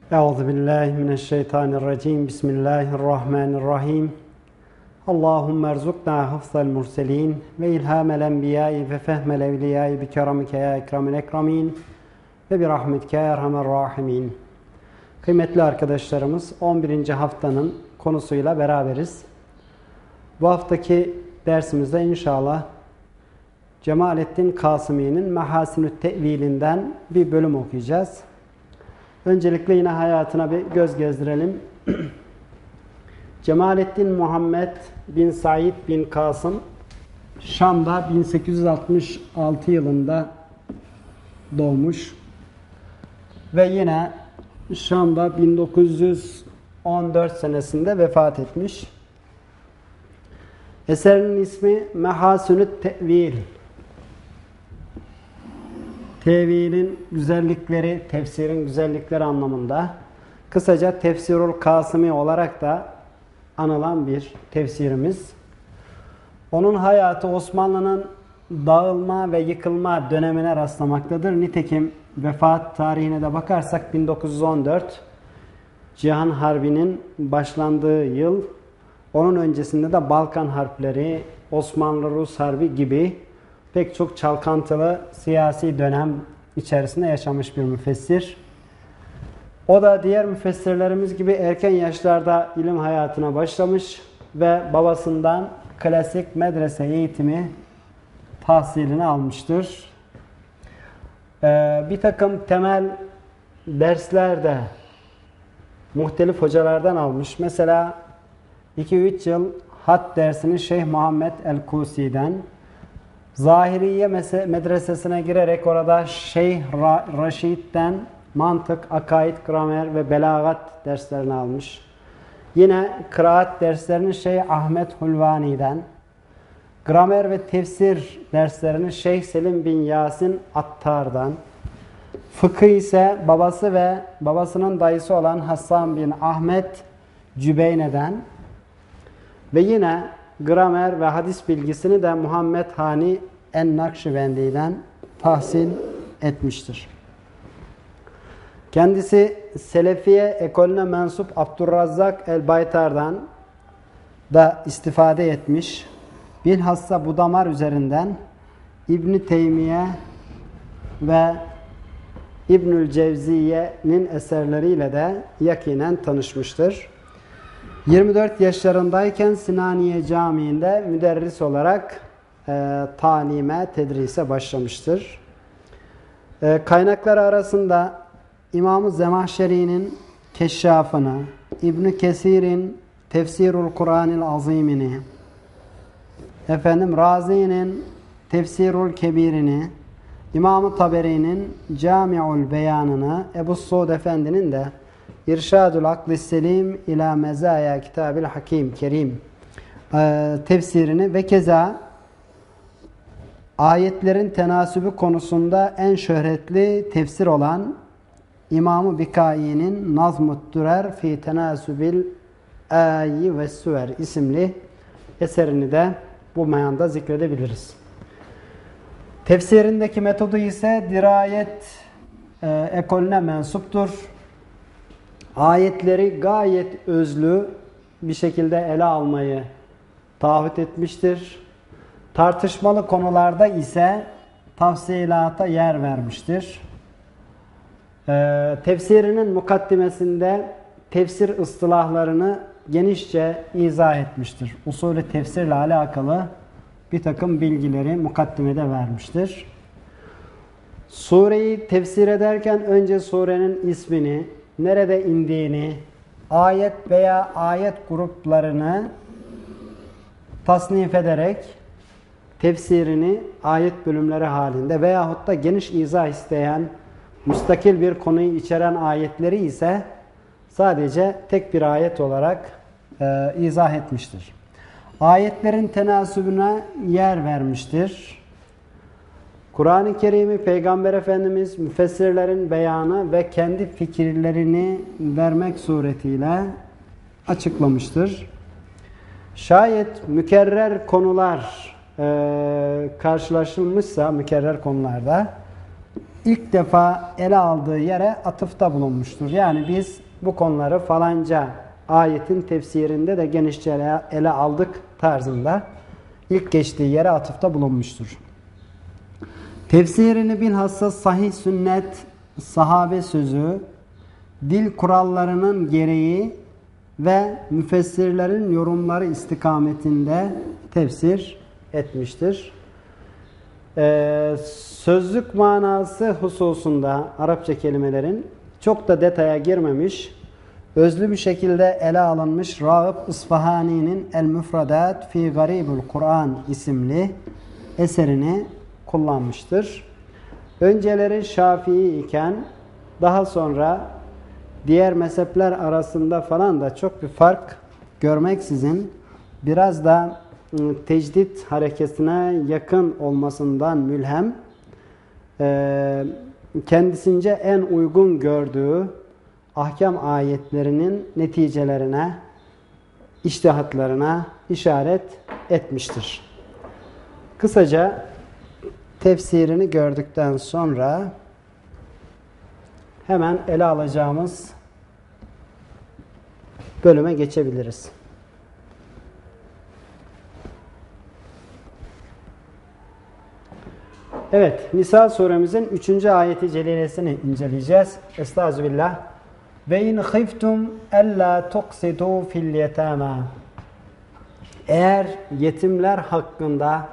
Euzubillahimineşşeytanirracim. Bismillahirrahmanirrahim. Allahümme erzukna hıfzal murselin ve ilhamel enbiyayı ve fehmel evliyayı bi keramike ya ekramil ekramin ve bi rahmetike ya erhamer rahimin. Kıymetli arkadaşlarımız, 11. haftanın konusuyla beraberiz. Bu haftaki dersimizde inşallah Cemalettin Kasımi'nin Mehasinü't Te'vilinden bir bölüm okuyacağız. Öncelikle yine hayatına bir göz gezdirelim. Cemalettin Muhammed bin Said bin Kasım Şam'da 1866 yılında doğmuş ve yine Şam'da 1914 senesinde vefat etmiş. Eserinin ismi Mehasinü't Te'vil. Tevilin güzellikleri, tefsirin güzellikleri anlamında. Kısaca Tefsirul Kasımi olarak da anılan bir tefsirimiz. Onun hayatı Osmanlı'nın dağılma ve yıkılma dönemine rastlamaktadır. Nitekim vefat tarihine de bakarsak 1914 Cihan Harbi'nin başlandığı yıl. Onun öncesinde de Balkan Harpleri, Osmanlı-Rus Harbi gibi pek çok çalkantılı siyasi dönem içerisinde yaşamış bir müfessir. O da diğer müfessirlerimiz gibi erken yaşlarda ilim hayatına başlamış ve babasından klasik medrese eğitimi tahsilini almıştır. Bir takım temel dersler de muhtelif hocalardan almış. Mesela 2-3 yıl had dersini Şeyh Muhammed el-Kusi'den, Zahiriye medresesine girerek orada Şeyh Raşid'den mantık, akaid, gramer ve belagat derslerini almış. Yine kıraat derslerini Şeyh Ahmet Hulvani'den, gramer ve tefsir derslerini Şeyh Selim bin Yasin Attar'dan, fıkıh ise babası ve babasının dayısı olan Hasan bin Ahmet Cübeyne'den ve yine gramer ve hadis bilgisini de Muhammed Hani en-Nakşibendi'den tahsil etmiştir. Kendisi Selefiye ekolüne mensup Abdurrazzak el-Baytar'dan da istifade etmiş. Bilhassa bu damar üzerinden İbn-i Teymiye ve İbnül Cevziye'nin eserleriyle de yakinen tanışmıştır. 24 yaşlarındayken Sinaniye Camii'nde müderris olarak talime, tedrise başlamıştır. Kaynakları arasında İmam-ı Zemahşeri'nin Keşşafını, İbn Kesir'in Tefsirul Kur'anil Azimini, Razi'nin Tefsirul Kebir'ini, İmam-ı Taberi'nin Cami'ul Beyanını, Ebu Suud Efendi'nin de İrşadul Aklis Selim ila Mezaya Kitabil Hakim Kerim tefsirini ve keza ayetlerin tenasübü konusunda en şöhretli tefsir olan İmam-ı Bikai'nin Nazmut Dürer fi Tenasübil Ayi ve Süver isimli eserini de bu meyanda zikredebiliriz. Tefsirindeki metodu ise dirayet ekolüne mensuptur. Ayetleri gayet özlü bir şekilde ele almayı taahhüt etmiştir. Tartışmalı konularda ise tafsilata yer vermiştir. Tefsirinin mukaddimesinde tefsir ıstılahlarını genişçe izah etmiştir. Usulü tefsirle alakalı bir takım bilgileri mukaddimede vermiştir. Sureyi tefsir ederken önce surenin ismini, nerede indiğini, ayet veya ayet gruplarını tasnif ederek tefsirini ayet bölümleri halinde veyahut da geniş izah isteyen müstakil bir konuyu içeren ayetleri ise sadece tek bir ayet olarak izah etmiştir. Ayetlerin tenasübüne yer vermiştir. Kur'an-ı Kerim'i Peygamber Efendimiz müfessirlerin beyanı ve kendi fikirlerini vermek suretiyle açıklamıştır. Şayet mükerrer konular karşılaşılmışsa mükerrer konularda ilk defa ele aldığı yere atıfta bulunmuştur. Yani biz bu konuları falanca ayetin tefsirinde de genişçe ele aldık tarzında ilk geçtiği yere atıfta bulunmuştur. Tefsirini bilhassa sahih sünnet, sahabe sözü, dil kurallarının gereği ve müfessirlerin yorumları istikametinde tefsir etmiştir. Sözlük manası hususunda Arapça kelimelerin çok da detaya girmemiş, özlü bir şekilde ele alınmış Rağıp İsfahani'nin El-Müfredat fi Garibul Kur'an isimli eserini kullanmıştır. Önceleri Şafii iken daha sonra diğer mezhepler arasında falan da çok bir fark görmeksizin biraz da tecdit hareketine yakın olmasından mülhem kendisince en uygun gördüğü ahkam ayetlerinin neticelerine, içtihatlarına işaret etmiştir. Kısaca tefsirini gördükten sonra hemen ele alacağımız bölüme geçebiliriz. Evet, Nisa suremizin 3. ayeti celilesini inceleyeceğiz. Estağfirullah. Ve in khiftum alla tuqsitu fil yetama. Eğer yetimler hakkında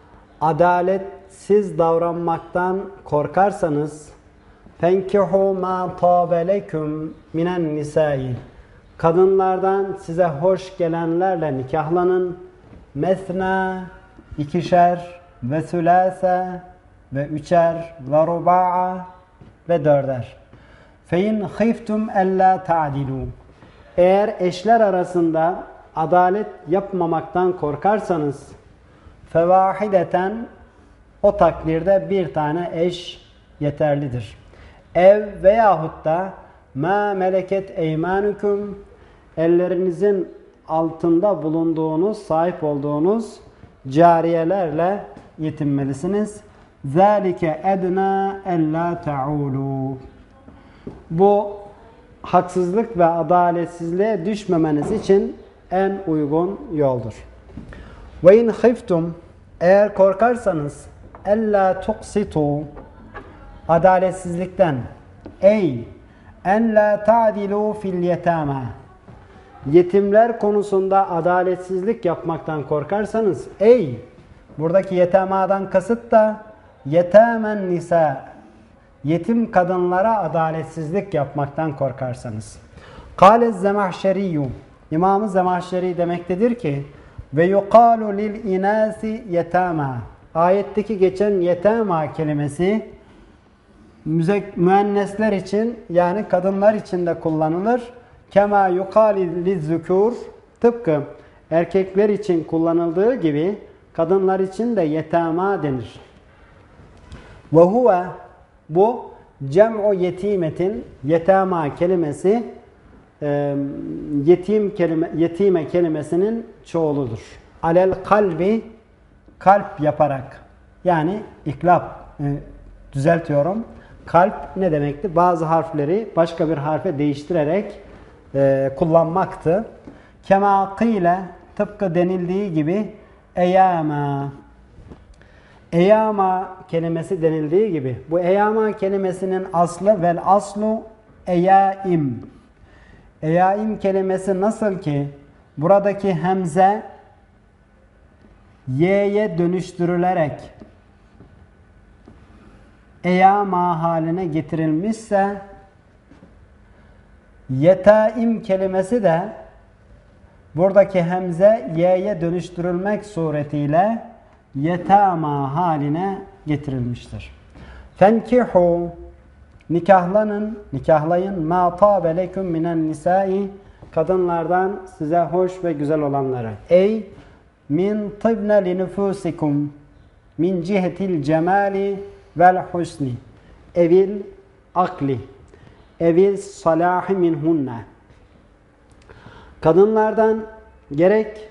adaletsiz davranmaktan korkarsanız فَانْكِحُوا مَا طَابَ لَكُمْ مِنَ النِّسَاءِ. Kadınlardan size hoş gelenlerle nikahlanın. Mesna, ikişer, ve sülase, ve üçer, ve ruba'a, ve dörder. فَاِنْ خِفْتُمْ اَلَّا تَعْدِلُوا. Eğer eşler arasında adalet yapmamaktan korkarsanız فَوَاحِدَةً, o takdirde bir tane eş yeterlidir. Ev veyahut da مَا مَلَكَتْ اَيْمَانُكُمْ, ellerinizin altında bulunduğunuz, sahip olduğunuz cariyelerle yetinmelisiniz. ذَٰلِكَ اَدْنَا اَلَّا تَعُولُوا. Bu haksızlık ve adaletsizliğe düşmemeniz için en uygun yoldur. وَاِنْ خِفْتُمْ, eğer korkarsanız اَلَّا تُقْسِطُوا, adaletsizlikten, ey en la ta'dilu fil yetama, yetimler konusunda adaletsizlik yapmaktan korkarsanız, ey, buradaki yetamadan kasıt da yetamen nisa, yetim kadınlara adaletsizlik yapmaktan korkarsanız. Kâle Zemahşeriyyû, İmam-ı Zemahşeri demektedir ki ve yuqalu lil inâsi yetâmâ, ayetteki geçen yetâmâ kelimesi müennesler için, yani kadınlar için de kullanılır. Kema yuqali lizzükûr, tıpkı erkekler için kullanıldığı gibi kadınlar için de yetama denir. Ve huve, bu cem'u yetimetin, yetama kelimesi yetime kelimesinin çoğuludur. Alel kalbi, kalp yaparak, yani iklap, düzeltiyorum. Kalp ne demekti? Bazı harfleri başka bir harfe değiştirerek kullanmaktı. Kema kıyle, tıpkı denildiği gibi eyama. Eyama kelimesi denildiği gibi. Bu eyama kelimesinin aslı vel aslu eyaim. Eyaim kelimesi nasıl ki buradaki hemze y'ye dönüştürülerek eyama haline getirilmişse, yetaim kelimesi de buradaki hemze y'ye dönüştürülmek suretiyle yetama haline getirilmiştir. Fenkihu, nikahlanın, nikahlayın, ma tabe leküm minen nisai, kadınlardan size hoş ve güzel olanları. Ey min tibne li nufusikum min cihetil cemali vel husni evil akli evil salahi minhunne. Kadınlardan gerek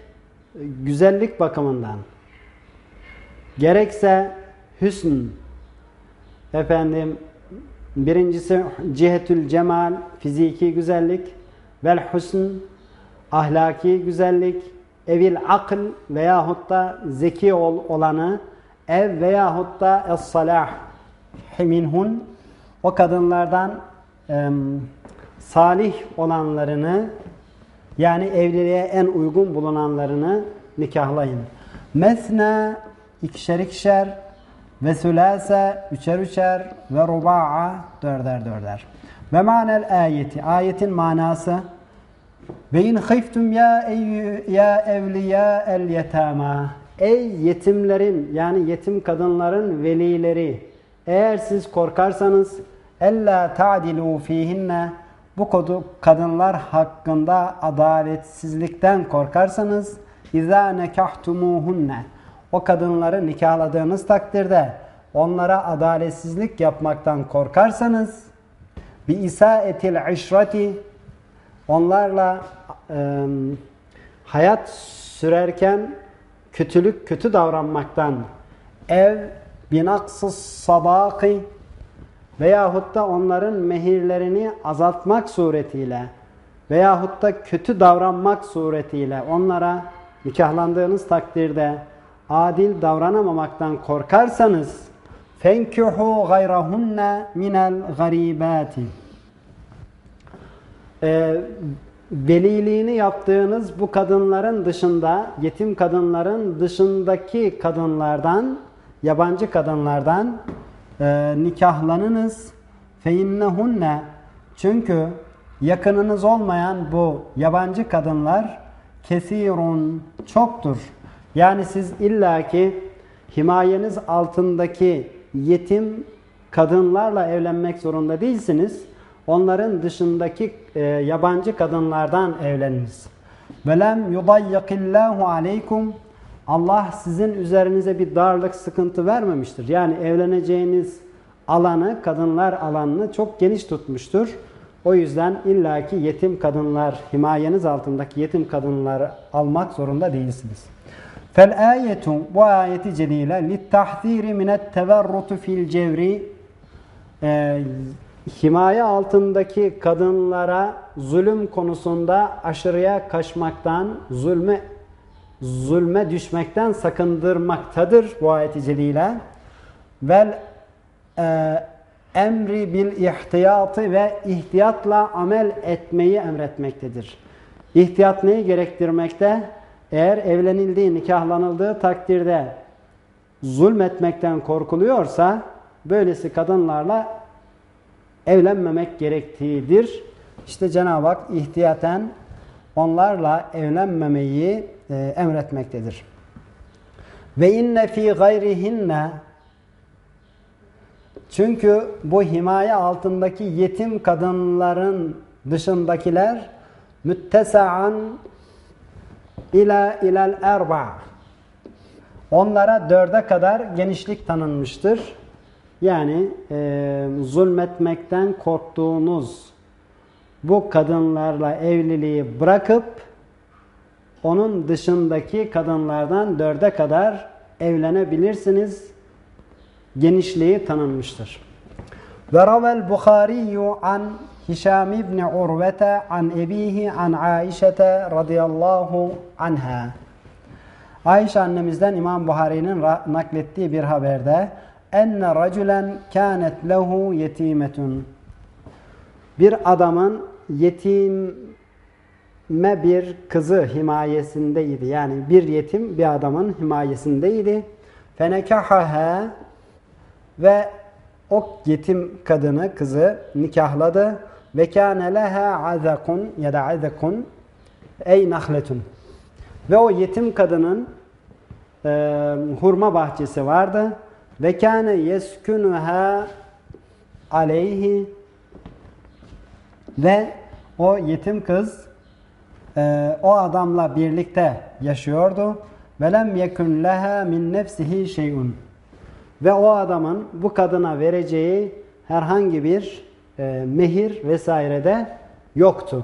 güzellik bakımından gerekse hüsn efendim birincisi cihetül cemal, fiziki güzellik, vel husn, ahlaki güzellik, evil akıl veyahut da zeki olanı, ev veyahut da es-salah minhun, o kadınlardan salih olanlarını, yani evliliğe en uygun bulunanlarını nikahlayın. Mesne, ikişer ikişer, ve sülase, üçer üçer, ve ruba'a, dörder dörder. Ve manel ayeti, ayetin manası, ve in khiftum ya evliya el yetama, ey yetimlerin, yani yetim kadınların velileri, eğer siz korkarsanız, ella ta'dilu fihinne, bu kadınlar hakkında adaletsizlikten korkarsanız, izâ nekahtumuhunne, o kadınları nikahladığınız takdirde onlara adaletsizlik yapmaktan korkarsanız, bi isâetil işreti, onlarla hayat sürerken kötü davranmaktan, ev binaksız sadaki, veyahut da onların mehirlerini azaltmak suretiyle veyahut da kötü davranmak suretiyle onlara nikahlandığınız takdirde adil davranamamaktan korkarsanız, fenkihu gayrahunne minel garibati, veliliğini yaptığınız bu kadınların dışında, yetim kadınların dışındaki kadınlardan, yabancı kadınlardan nikahlanınız. Feinnehunne, çünkü yakınınız olmayan bu yabancı kadınlar kesirun, çoktur. Yani siz illaki himayeniz altındaki yetim kadınlarla evlenmek zorunda değilsiniz. Onların dışındaki yabancı kadınlardan evleniniz. Velem yudayyikillahu aleykum, Allah sizin üzerinize bir darlık, sıkıntı vermemiştir. Yani evleneceğiniz alanı, kadınlar alanını çok geniş tutmuştur. O yüzden illaki yetim kadınlar, himayeniz altındaki yetim kadınları almak zorunda değilsiniz. Fel ayetu, bu ayeti celile littahziri minet teverrutu fil cevri, himaye altındaki kadınlara zulüm konusunda aşırıya kaçmaktan, zulme düşmekten sakındırmaktadır bu ayet-i celile. Vel emri bil ihtiyatı, ve ihtiyatla amel etmeyi emretmektedir. İhtiyat neyi gerektirmekte? Eğer evlenildiği, nikahlanıldığı takdirde zulmetmekten korkuluyorsa, böylesi kadınlarla evlenmemek gerektiğidir. İşte Cenab-ı Hak ihtiyaten onlarla evlenmemeyi emretmektedir. Ve inne fi gayrihinne, çünkü bu himaye altındaki yetim kadınların dışındakiler müttesa'an ilal erba, onlara dörde kadar genişlik tanınmıştır. Yani zulmetmekten korktuğunuz bu kadınlarla evliliği bırakıp onun dışındaki kadınlardan dörde kadar evlenebilirsiniz. Genişliği tanınmıştır. Ve ravel Bukhariyu an Hişam ibn Urvete an ebihi an Aişete radıyallahu anha. Ayşe annemizden İmam Buhari'nin naklettiği bir haberde, enne raculen kânet lehu yetimetun, bir adamın yetime bir kızı himayesindeydi. Yani bir yetim bir adamın himayesindeydi. Fenekahaha, ve o yetim kadını, kızı nikahladı. Ve kâne leha azakun ya da azakun ey nahletun, ve o yetim kadının hurma bahçesi vardı. Ve kâne yeskunuha aleyhi, ve o yetim kız o adamla birlikte yaşıyordu. Ve lem yekun leha min nefsihi şey'un, ve o adamın bu kadına vereceği herhangi bir mehir vesaire de yoktu.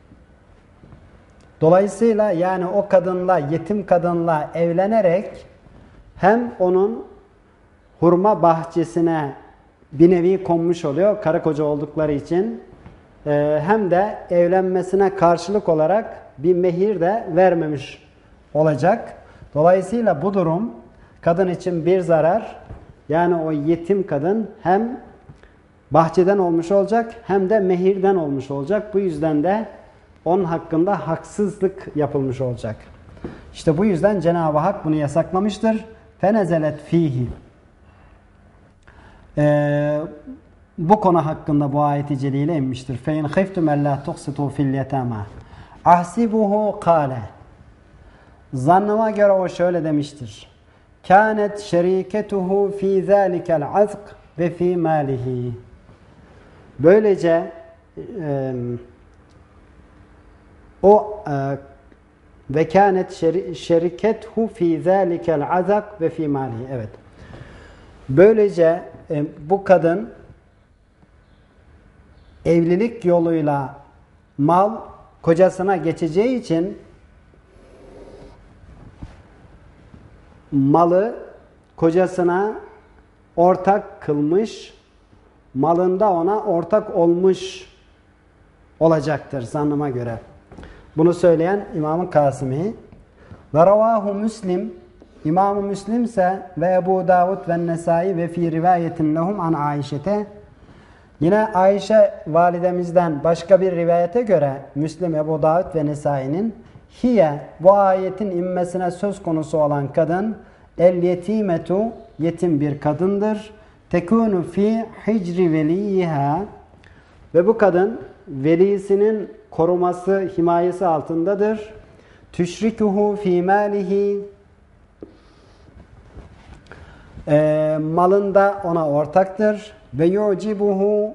Dolayısıyla yani o kadınla, yetim kadınla evlenerek hem onun hurma bahçesine bir nevi konmuş oluyor karı koca oldukları için. Hem de evlenmesine karşılık olarak bir mehir de vermemiş olacak. Dolayısıyla bu durum kadın için bir zarar. Yani o yetim kadın hem bahçeden olmuş olacak hem de mehirden olmuş olacak. Bu yüzden de onun hakkında haksızlık yapılmış olacak. İşte bu yüzden Cenab-ı Hak bunu yasaklamıştır. فَنَزَلَتْ ف۪يهِ bu konu hakkında bu ayet-i celile inmiştir. فَاِنْ خِفْتُمْ اَلَّا تُقْسِطُوا فِي الْيَتَامَى اَحْسِبُهُ قَالَ Zannıma göre o şöyle demiştir. كَانَتْ شَر۪يكَتُهُ ف۪ي ذَٰلِكَ الْعَذْقِ وَف۪ي مَالِهِ Böylece ve kânet şerikethu fî zâlikel azak ve fî mâlihi. Evet. Böylece bu kadın evlilik yoluyla mal kocasına geçeceği için malı kocasına ortak kılmış, malında ona ortak olmuş olacaktır zannıma göre. Bunu söyleyen İmam-ı Kasimi. Ve ravahu Müslim, İmam-ı Müslim ise ve Ebu Davud ve Nesai ve fi rivayetin lehum an Ayşe'te. Yine Ayşe validemizden başka bir rivayete göre Müslim, Ebu Davud ve Nesai'nin hiye bu ayetin inmesine söz konusu olan kadın el yetimetu yetim bir kadındır. Tekunu fi hicri veliha ve bu kadın velisinin koruması, himayesi altındadır. Tüşrikuhu fi malihi malında ona ortaktır. Ve yu'cibuhu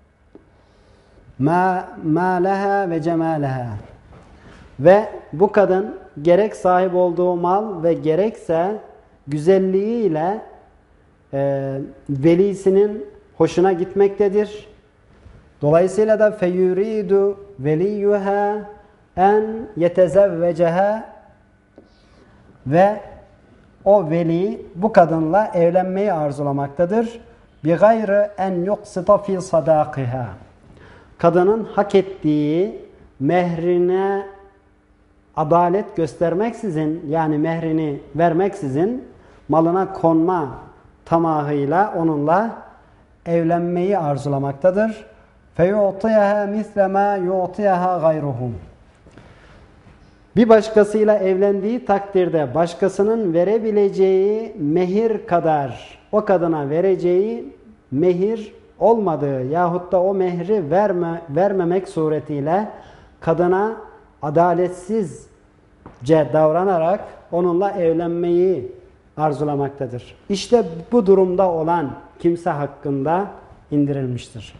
ma leha ve cemaleha ve bu kadın gerek sahip olduğu mal ve gerekse güzelliğiyle velisinin hoşuna gitmektedir. Dolayısıyla da feyuridu veliyuha en yetezevveceha ve o veli bu kadınla evlenmeyi arzulamaktadır. Bi gayrı en yuqsita fi sadaqiha. Kadının hak ettiği mehrine adalet göstermeksizin, yani mehrini vermeksizin malına konma tamahıyla onunla evlenmeyi arzulamaktadır. Feyu'tiyaha misle ma yu'tiyaha gayruhum. Bir başkasıyla evlendiği takdirde başkasının verebileceği mehir kadar o kadına vereceği mehir olmadığı yahut da o mehri vermemek suretiyle kadına adaletsizce davranarak onunla evlenmeyi arzulamaktadır. İşte bu durumda olan kimse hakkında indirilmiştir.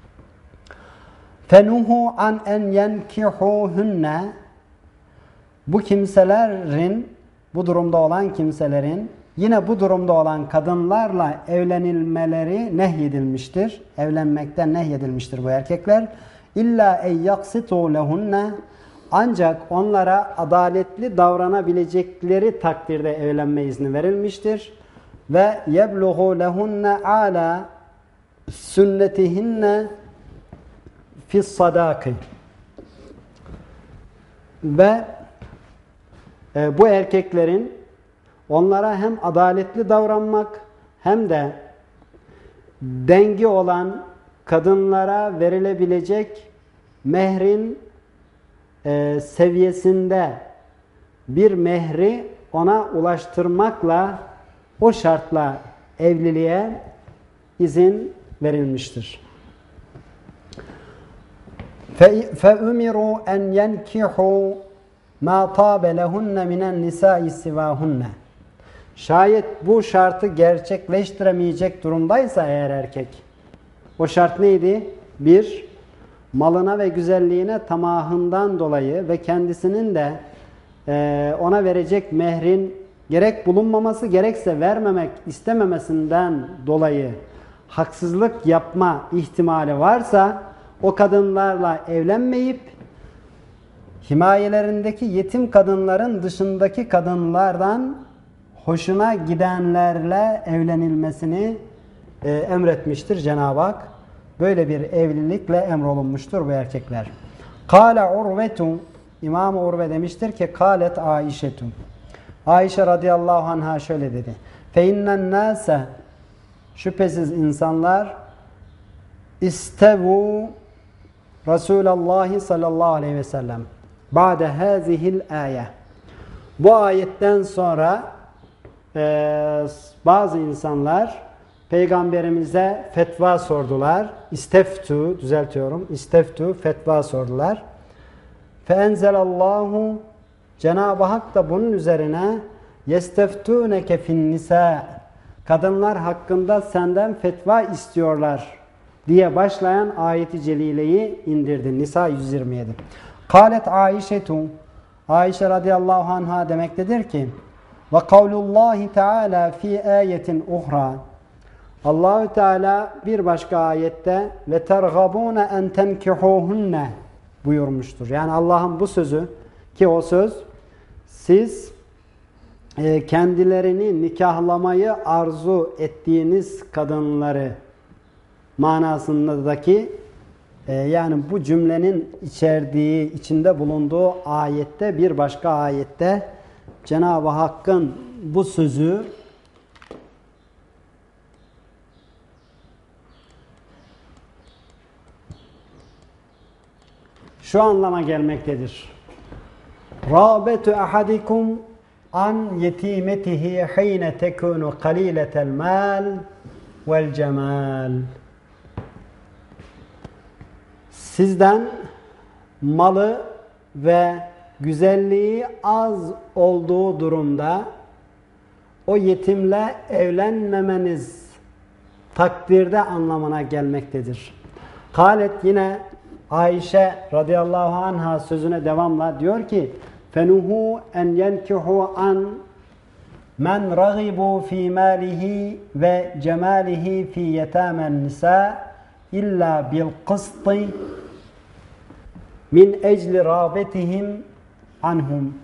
Fenuhu an en yenkihuhunne bu kimselerin, bu durumda olan kimselerin yine bu durumda olan kadınlarla evlenilmeleri nehyedilmiştir. Evlenmekten nehyedilmiştir bu erkekler. İlla en yaksitu lehunne ancak onlara adaletli davranabilecekleri takdirde evlenme izni verilmiştir. Ve yebluğu lehunne ala sünnetihinne fis sadaki ve bu erkeklerin onlara hem adaletli davranmak hem de dengi olan kadınlara verilebilecek mehrin seviyesinde bir mehri ona ulaştırmakla o şartla evliliğe izin verilmiştir. فَاُمِرُوا اَنْ يَنْكِحُوا مَا طَابَ لَهُنَّ مِنَ النِّسَاءِ سِوَاهُنَّ Şayet bu şartı gerçekleştiremeyecek durumdaysa eğer erkek, o şart neydi? Bir, malına ve güzelliğine tamahından dolayı ve kendisinin de ona verecek mehrin gerek bulunmaması gerekse vermemek istememesinden dolayı haksızlık yapma ihtimali varsa o kadınlarla evlenmeyip himayelerindeki yetim kadınların dışındaki kadınlardan hoşuna gidenlerle evlenilmesini emretmiştir Cenab-ı Hak. Böyle bir evlilikle emrolunmuştur bu erkekler. Kâle Urvetu, İmam-ı Urve demiştir ki kâlet Aişetu. Ayşe radıyallahu anha şöyle dedi. Fe innen nâse, şüphesiz insanlar istevu Resulallah sallallahu aleyhi ve sellem ba'de hâzihil âye. Bu ayetten sonra bazı insanlar Peygamberimize fetva sordular. İsteftu, düzeltiyorum. İsteftu, fetva sordular. Feenzelallahu, Cenab-ı Hak da bunun üzerine yesteftuneke fin nisa, kadınlar hakkında senden fetva istiyorlar diye başlayan ayeti celileyi indirdi. Nisa 127. Kâlet Aişetu, Ayşe radıyallahu anha demektedir ki ve kavlullahi teala fi ayetin uhra, Allahü Teala bir başka ayette ve tergabune en tenkihuhunne buyurmuştur. Yani Allah'ın bu sözü, ki o söz siz kendilerini nikahlamayı arzu ettiğiniz kadınları manasındaki yani bu cümlenin içinde bulunduğu ayette, bir başka ayette Cenab-ı Hakk'ın bu sözü şu anlama gelmektedir. Râbetu ahadikum an yetimetihi hîne tekûnu qalîletel mâl vel cemâl. Sizden malı ve güzelliği az olduğu durumda o yetimle evlenmemeniz takdirde anlamına gelmektedir. Kâlet, yine Ayşe radıyallahu anha sözüne devamla diyor ki fenuhu en yenkihu an men ragibu fi malihi ve cemalihi fi yetamen nisa illa bil kısti min ecli râbetihim anhum.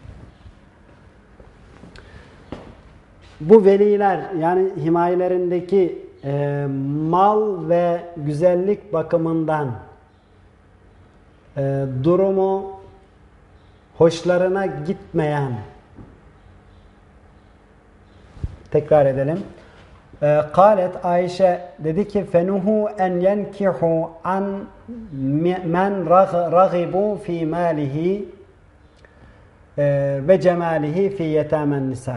Bu veliler, yani himayelerindeki mal ve güzellik bakımından durumu hoşlarına gitmeyen, tekrar edelim. Kâlet, Ayşe dedi ki fenuhu en yenkihu an men ragibu fi malihi ve cemalihi fi yetamen nisa.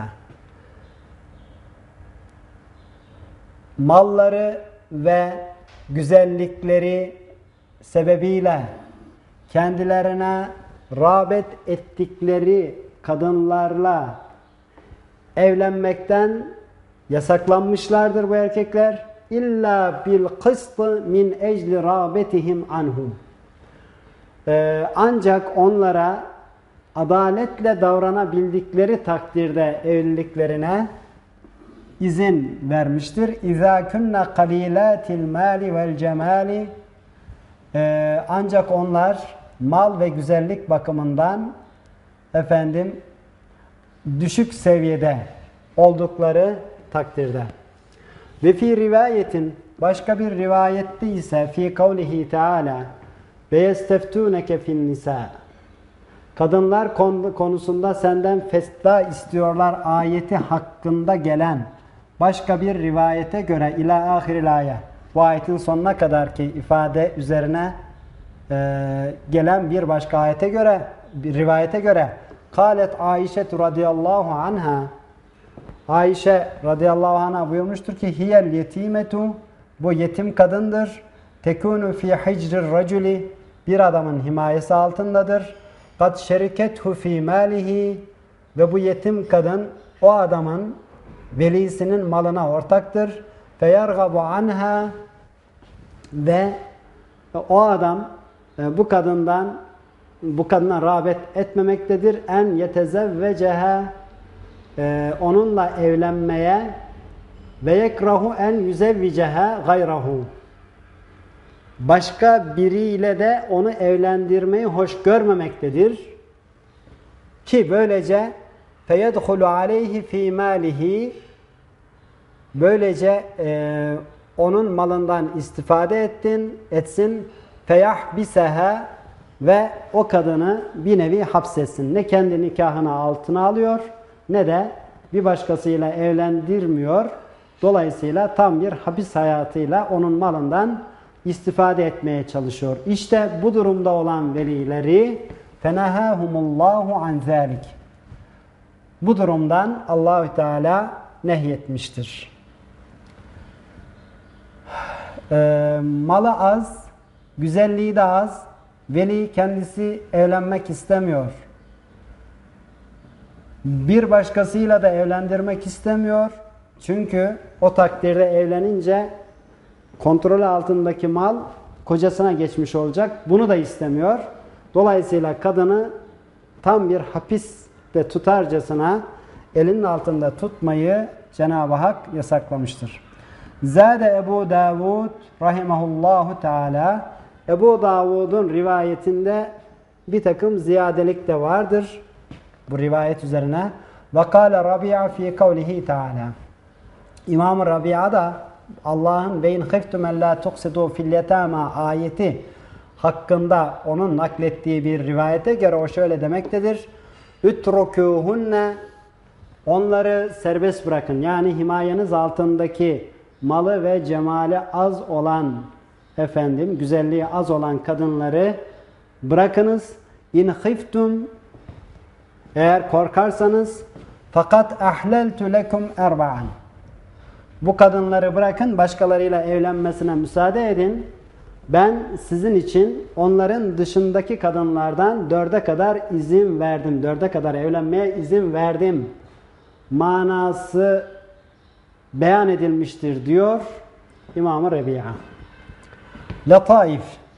Malları ve güzellikleri sebebiyle kendilerine rağbet ettikleri kadınlarla evlenmekten yasaklanmışlardır bu erkekler. İlla bil kıstı min ecli rağbetihim anhum. Ancak onlara adaletle davranabildikleri takdirde evliliklerine izin vermiştir. İzâ künne kalîlâtil mâli vel cemâli. Ancak onlar mal ve güzellik bakımından düşük seviyede oldukları takdirde. Ve fi rivayetin, başka bir rivayette ise fi kavlihi teala ve yesteftuneke fin nisa, kadınlar konusunda senden fetva istiyorlar ayeti hakkında gelen başka bir rivayete göre ila ahiril ayet, bu ayetin sonuna kadar ki ifade üzerine gelen bir başka ayete göre, bir rivayete göre kâlet Ayşe radıyallahu anha, Ayşe radıyallahu anha buyurmuştur ki hiyel yetimetu, bu yetim kadındır. Tekunu fi hicrir raculi, bir adamın himayesi altındadır. Kad şerikethu fi malihi, ve bu yetim kadın o adamın velisinin malına ortaktır. Feyargabu anha, ve o adam bu kadına rağbet etmemektedir. En yetezevveceha, onunla evlenmeye, ve yekrahu en yüzevviceha gayrahu, başka biriyle de onu evlendirmeyi hoş görmemektedir. Ki böylece feyedhulu aleyhi fi malihi, böylece onun malından istifade etsin feyahbiseha ve o kadını bir nevi hapsetsin. Ne kendi nikahını altına alıyor ne de bir başkasıyla evlendirmiyor. Dolayısıyla tam bir hapis hayatıyla onun malından istifade etmeye çalışıyor. İşte bu durumda olan velileri fenahahumullahu an zalik. Bu durumdan Allahü Teala nehyetmiştir. Malı az, güzelliği de az, veli kendisi evlenmek istemiyor. Bir başkasıyla da evlendirmek istemiyor. Çünkü o takdirde evlenince kontrol altındaki mal kocasına geçmiş olacak. Bunu da istemiyor. Dolayısıyla kadını tam bir hapiste tutarcasına elinin altında tutmayı Cenab-ı Hak yasaklamıştır. Zade Ebu Davud rahimahullahu teala, Ebu Davud'un rivayetinde bir takım ziyadelik de vardır bu rivayet üzerine. Ve kâle Rabia fî kavlihi teala. İmam-ı Rabia da Allah'ın ve in khiftum en la tuqsidu fil yetama ayeti hakkında onun naklettiği bir rivayete göre o şöyle demektedir. Ütrukuhunne, onları serbest bırakın. Yani himayeniz altındaki malı ve cemali az olan güzelliği az olan kadınları bırakınız. İn khiftum, eğer korkarsanız, fakat ahleltu lekum erba'an. Bu kadınları bırakın, başkalarıyla evlenmesine müsaade edin. Ben sizin için onların dışındaki kadınlardan 4'e kadar izin verdim. 4'e kadar evlenmeye izin verdim manası beyan edilmiştir diyor İmam-ı Rabia. Lataif.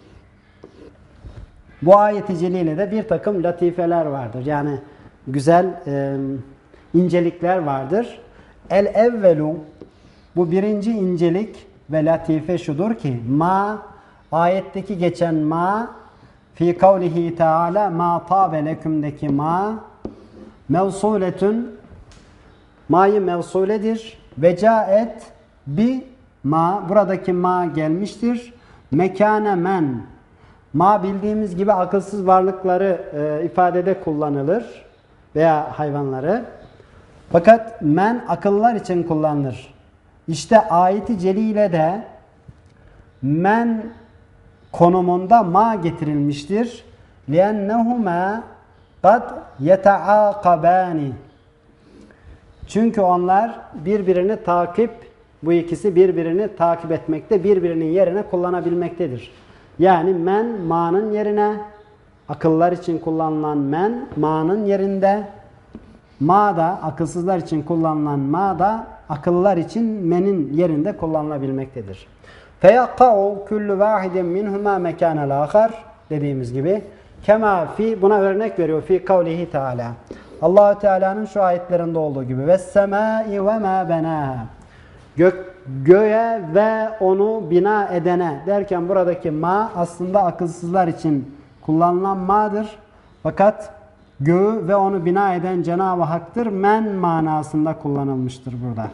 Bu ayet-i celilede bir takım latifeler vardır. Yani güzel incelikler vardır. El-evvelu, bu birinci incelik ve latife şudur ki ayetteki geçen fi kavlihi teala ma tabe lekümdeki mevsuletün, ma'yı mevsuledir ve caet buradaki gelmiştir. Mekane men, bildiğimiz gibi akılsız varlıkları ifadede kullanılır veya hayvanları. Fakat men akıllar için kullanılır. İşte ayeti celile de men konumunda getirilmiştir. لِأَنَّهُمَا قَدْ يَتَعَاقَبَانِ. Çünkü onlar bu ikisi birbirini takip etmekte, birbirinin yerine kullanabilmektedir. Yani men ma'nın yerine, akıllar için kullanılan men ma'nın yerinde, da akılsızlar için kullanılan da akıllar için menin yerinde kullanılabilmektedir. فَيَقَعُ كُلُّ وَاحِدٍ مِنْهُمَا مَكَانَ الْآخَرِ dediğimiz gibi kema fi, buna örnek veriyor fi kavlihi teala. Allah-u Teala'nın şu ayetlerinde olduğu gibi وَالسَّمَاءِ وَمَا بَنَاهَا, göğe ve onu bina edene derken buradaki aslında akılsızlar için kullanılan ma'dır. Fakat göğü ve onu bina eden Cenab-ı Hak'tır. Men manasında kullanılmıştır burada.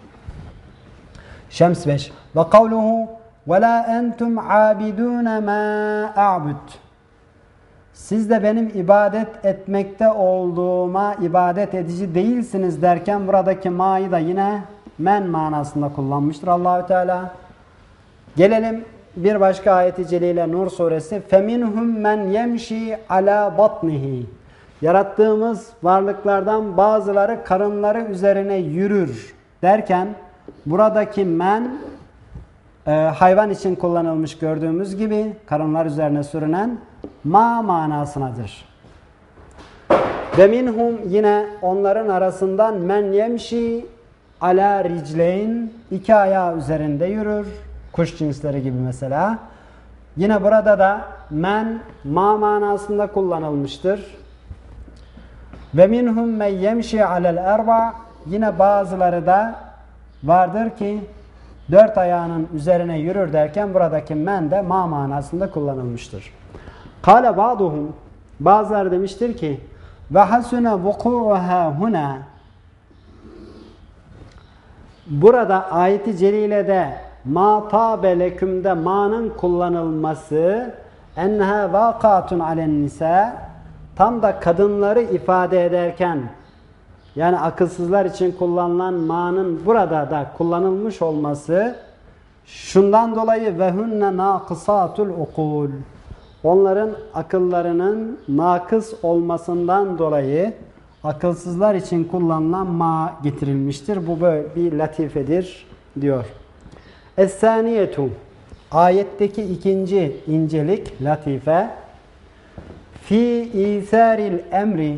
Şems 5. Ve kavluhu ve la entum abidun ma a'bud. Siz de benim ibadet etmekte olduğuma ibadet edici değilsiniz derken buradaki ma'yı da yine men manasında kullanmıştır Allahü Teala. Gelelim bir başka ayet-i celile Nur suresi. Feminhum men yemşi ala batnihi. Yarattığımız varlıklardan bazıları karınları üzerine yürür derken buradaki men hayvan için kullanılmış gördüğümüz gibi karınlar üzerine sürünen manasınadır. Ve minhum, yine onların arasından men yemşi ala ricleyn, 2 ayağı üzerinde yürür. Kuş cinsleri gibi mesela. Yine burada da men manasında kullanılmıştır. Ve minhum men yemşi alel erba, yine bazıları da vardır ki 4 ayağının üzerine yürür derken buradaki men de manasında kullanılmıştır. Kale ba'duhum, bazıları demiştir ki ve hasune vuku'uha huna, burada ayeti celilede ma tabe leküm'de ma'nın kullanılması enha vakatun alen nisa, tam da kadınları ifade ederken, yani akılsızlar için kullanılan ma'nın burada da kullanılmış olması şundan dolayı ve hunne naqısatul ukul, onların akıllarının nakıs olmasından dolayı akılsızlar için kullanılan ma getirilmiştir. Bu böyle bir latifedir diyor. Es-saniyetu, ayetteki ikinci incelik, latife. Fi isaril emri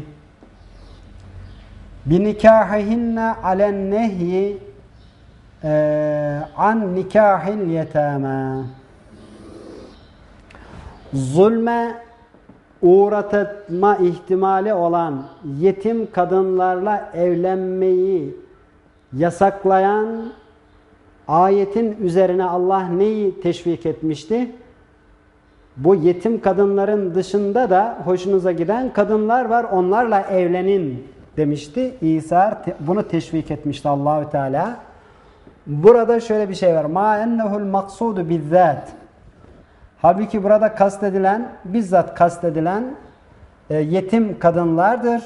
bi nikahihinne alen nehyi an nikahil yetama. Zulme uğratma ihtimali olan yetim kadınlarla evlenmeyi yasaklayan ayetin üzerine Allah neyi teşvik etmişti? Bu yetim kadınların dışında da hoşunuza giden kadınlar var, onlarla evlenin demişti. İsa bunu teşvik etmişti Allahü Teala. Burada şöyle bir şey var. Ma ennehu'l maksudu bizzat. Halbuki burada kastedilen, bizzat kastedilen yetim kadınlardır.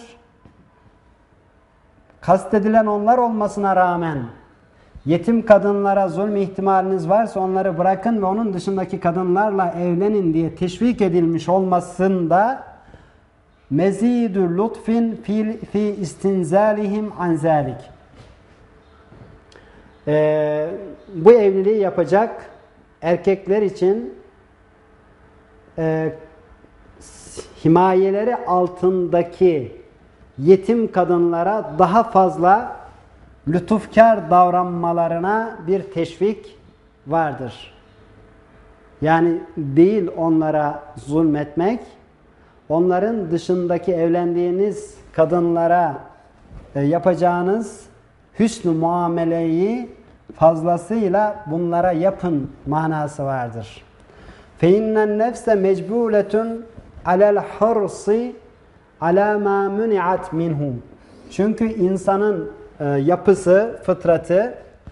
Kastedilen onlar olmasına rağmen yetim kadınlara zulm ihtimaliniz varsa onları bırakın ve onun dışındaki kadınlarla evlenin diye teşvik edilmiş olmasında mezidü lutfin fi istinzalihim an zalik. Bu evliliği yapacak erkekler için himayeleri altındaki yetim kadınlara daha fazla lütufkar davranmalarına bir teşvik vardır. Yani değil onlara zulmetmek, onların dışındaki evlendiğiniz kadınlara yapacağınız hüsnü muameleyi fazlasıyla bunlara yapın manası vardır. فَاِنَّ النَّفْسَ مَجْبُولَةٌ عَلَى الْحَرْصِ عَلَى مَا مُنِعَتْ مِنْهُ. Çünkü insanın yapısı, fıtratı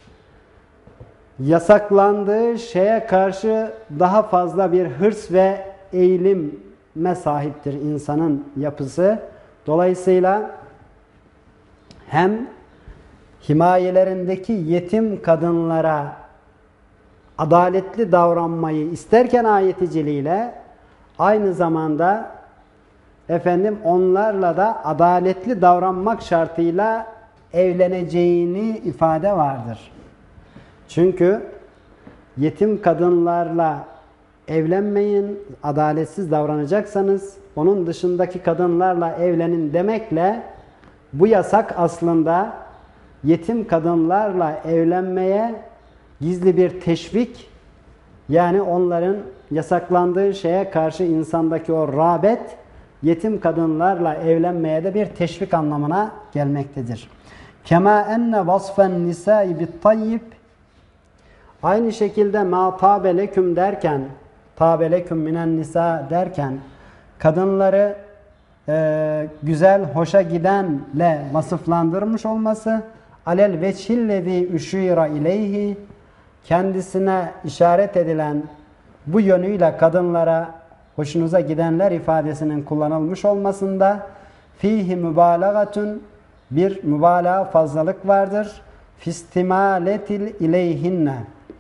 yasaklandığı şeye karşı daha fazla bir hırs ve eğilime sahiptir insanın yapısı. Dolayısıyla hem himayelerindeki yetim kadınlara adaletli davranmayı isterken ayet-i celile, aynı zamanda onlarla da adaletli davranmak şartıyla evleneceğini ifade vardır. Çünkü yetim kadınlarla evlenmeyin, adaletsiz davranacaksanız onun dışındaki kadınlarla evlenin demekle bu yasak aslında yetim kadınlarla evlenmeye gizli bir teşvik, yani onların yasaklandığı şeye karşı insandaki o rağbet yetim kadınlarla evlenmeye de bir teşvik anlamına gelmektedir. Kema enne vasfen nisai bit-tayyib, aynı şekilde ma tabe leküm derken, tabe leküm minen nisa derken kadınları güzel, hoşa gidenle vasıflandırmış olması, alel veçhillezî üşîra ileyhi, kendisine işaret edilen bu yönüyle kadınlara hoşunuza gidenler ifadesinin kullanılmış olmasında fihi mübalağatun, bir mübalağa, fazlalık vardır. Fistimaletil ileyhinne,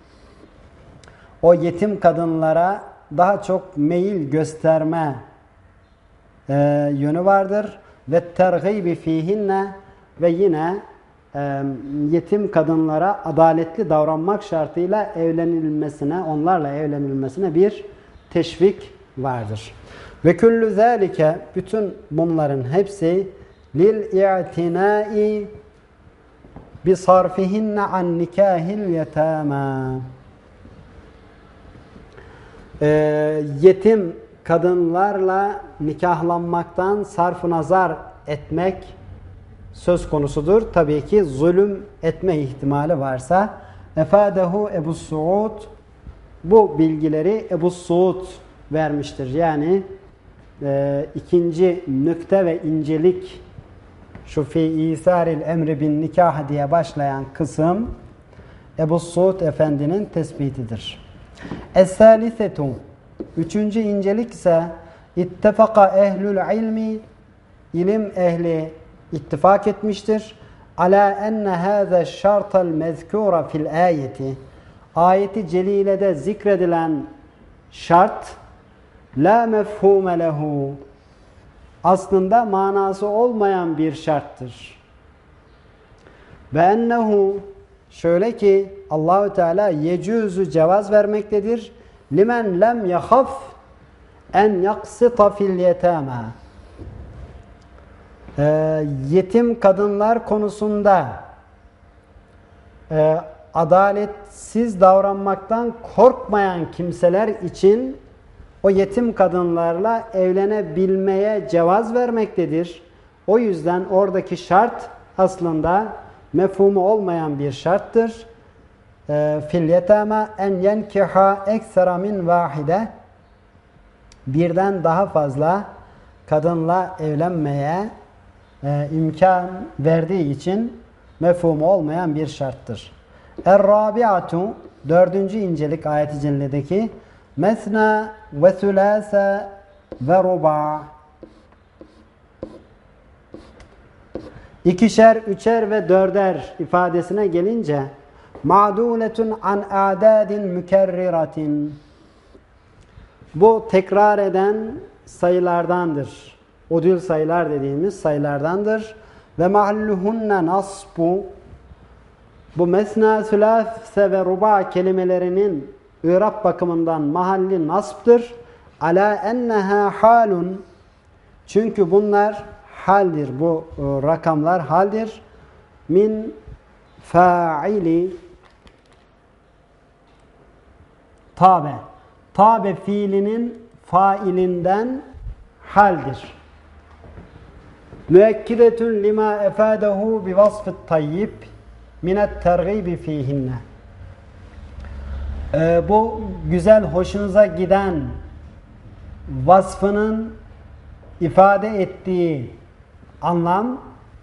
o yetim kadınlara daha çok meyil gösterme yönü vardır. Ve tergibi fihinne, ve yine yetim kadınlara adaletli davranmak şartıyla evlenilmesine, onlarla evlenilmesine bir teşvik vardır. Ve küllü zâlike, bütün bunların hepsi lil i'tinâi bi sarfihinne an nikâhil yetâmâ. Yetim kadınlarla nikahlanmaktan sarf-ı nazar etmek söz konusudur. Tabii ki zulüm etme ihtimali varsa. Efadehu Ebu Suud, bu bilgileri Ebu Suud vermiştir. Yani ikinci nükte ve incelik, şu fi isaril emri bin nikah diye başlayan kısım Ebu Suud Efendi'nin tespitidir. Es-salisetu, üçüncü incelik ise ittefaka ehlül ilmi, ilim ehli ittifak etmiştir. Ala enne hâze şartal mezkûra fil ayeti, ayeti celilede zikredilen şart la mefhume lehu, aslında manası olmayan bir şarttır. Ve ennehu, şöyle ki Allahü Teala yecuzu, cevaz vermektedir. Limen lem yahaf en yaksita fil yetama, yetim kadınlar konusunda adaletsiz davranmaktan korkmayan kimseler için o yetim kadınlarla evlenebilmeye cevaz vermektedir. O yüzden oradaki şart aslında mefhumu olmayan bir şarttır. Fil yetama en yenkiha eksera min vahide, birden daha fazla kadınla evlenmeye imkan verdiği için mefhumu olmayan bir şarttır. Er-rabi'atu, dördüncü incelik ayet-i celledeki mesna ve sülâse ve ruba', İkişer, üçer ve dörder ifadesine gelince ma'duletun an a'dadin mükerriratin, bu tekrar eden sayılardandır. Udül sayılar dediğimiz sayılardandır. Ve mahalluhunne nasbu, bu mesna, sülâse ve ruba kelimelerinin İrab bakımından mahalli nasbdır. Ala enneha halun, çünkü bunlar haldir, bu rakamlar haldir. Min fa'ili tabe, tabe fiilinin failinden haldir. Müekkidetun lima efâdehu bi vasfı tayyib minet tergibi fihinne. Bu güzel, hoşunuza giden vasfının ifade ettiği anlam,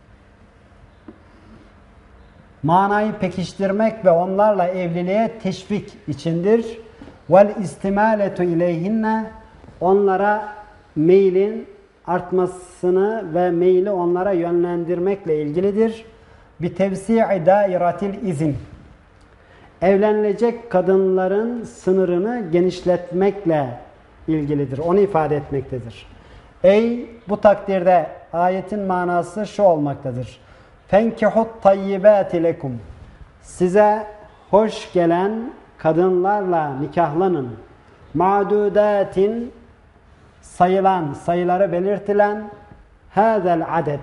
manayı pekiştirmek ve onlarla evliliğe teşvik içindir. Vel istimaletu ileyhinne, onlara meylin artmasını ve meyli onlara yönlendirmekle ilgilidir. Bi tevsi'i dairatil izin, evlenilecek kadınların sınırını genişletmekle ilgilidir. Onu ifade etmektedir. Ey, bu takdirde ayetin manası şu olmaktadır. Fenkihut tayyibâti lekum, size hoş gelen kadınlarla nikahlanın. Ma'dudatin, sayılan, sayıları belirtilen, hâzel adet,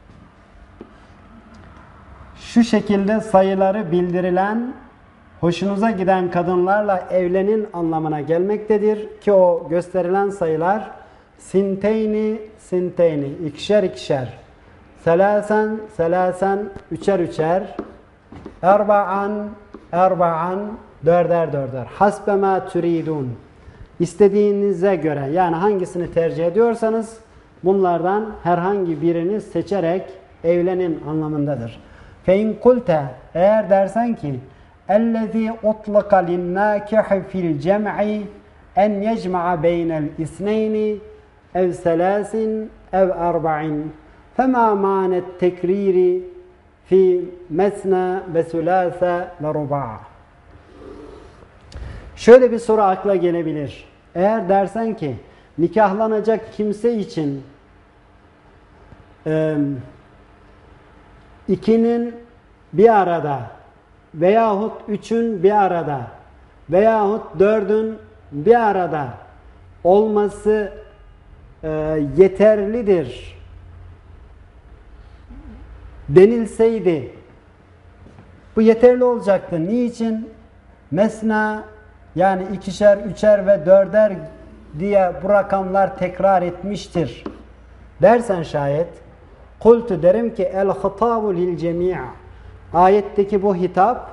şu şekilde sayıları bildirilen, hoşunuza giden kadınlarla evlenin anlamına gelmektedir ki o gösterilen sayılar sinteyni sinteyni, ikişer ikişer, selasen selasen, üçer üçer, erba'an erba'an, dörder dörder, hasbe ma turidun, istediğinize göre, yani hangisini tercih ediyorsanız bunlardan herhangi birini seçerek evlenin anlamındadır. Fe in kulte, eğer dersen ki اَلَّذ۪ي اُطْلَقَ لِلنَّاكِحِ فِي الْجَمْعِ اَنْ يَجْمَعَ بَيْنَ الْاِثْنَيْنِ اَوْ سَلَاسٍ اَوْ اَرْبَعٍ فَمَا مَعْنَ التَّكْرِيرِ فِي مَسْنَى وَسُلَاسَ وَرُبَعَ. Şöyle bir soru akla gelebilir. Eğer dersen ki nikahlanacak kimse için ikinin bir arada veyahut üçün bir arada veyahut dördün bir arada olması yeterlidir denilseydi, bu yeterli olacaktı. Niçin? Mesna, yani ikişer, üçer ve dörder diye bu rakamlar tekrar etmiştir dersen şayet, kultu, derim ki el hitabu lil cemi', ayetteki bu hitap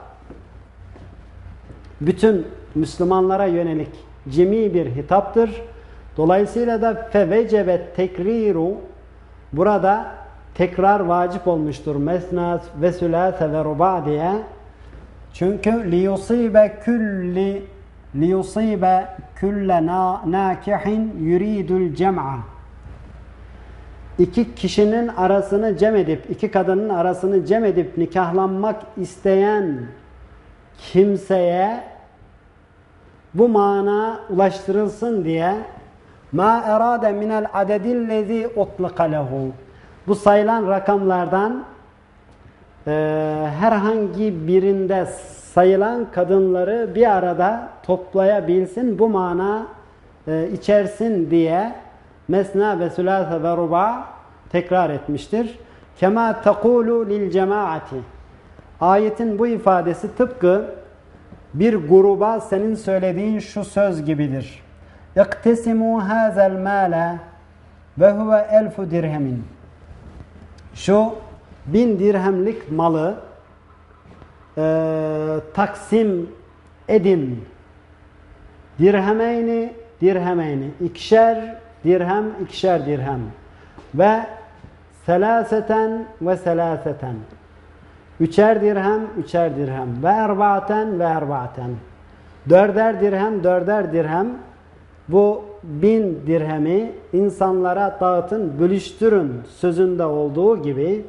bütün Müslümanlara yönelik cemi bir hitaptır. Dolayısıyla da fevecebet tekriru, burada tekrar vacip olmuştur. Mesna ve sülâse ve ruba diye. Çünkü liyusibe külle nâkihin yuridul cem'a. İki kişinin arasını cem edip, iki kadının arasını cem edip nikahlanmak isteyen kimseye bu mana ulaştırılsın diye ma erade minel adedillezi utlika lehu. Bu sayılan rakamlardan herhangi birinde sayılan kadınları bir arada toplayabilsin, bu mana içersin diye mesna ve sülâse ve ruba tekrar etmiştir. Kema tekulu lil cemaati. Ayetin bu ifadesi tıpkı bir gruba senin söylediğin şu söz gibidir. İktesimu hâzel mâle ve huve elfu dirhemin. Şu 1000 dirhemlik malı taksim edin. Dirhemeyni. İkişer dirhem, ikişer dirhem. Ve selâseten ve selâseten. Üçer dirhem, üçer dirhem. Ve erbaaten ve erbaaten. Dörder dirhem, dörder dirhem. Bu 1000 dirhemi insanlara dağıtın, bölüştürün sözünde olduğu gibi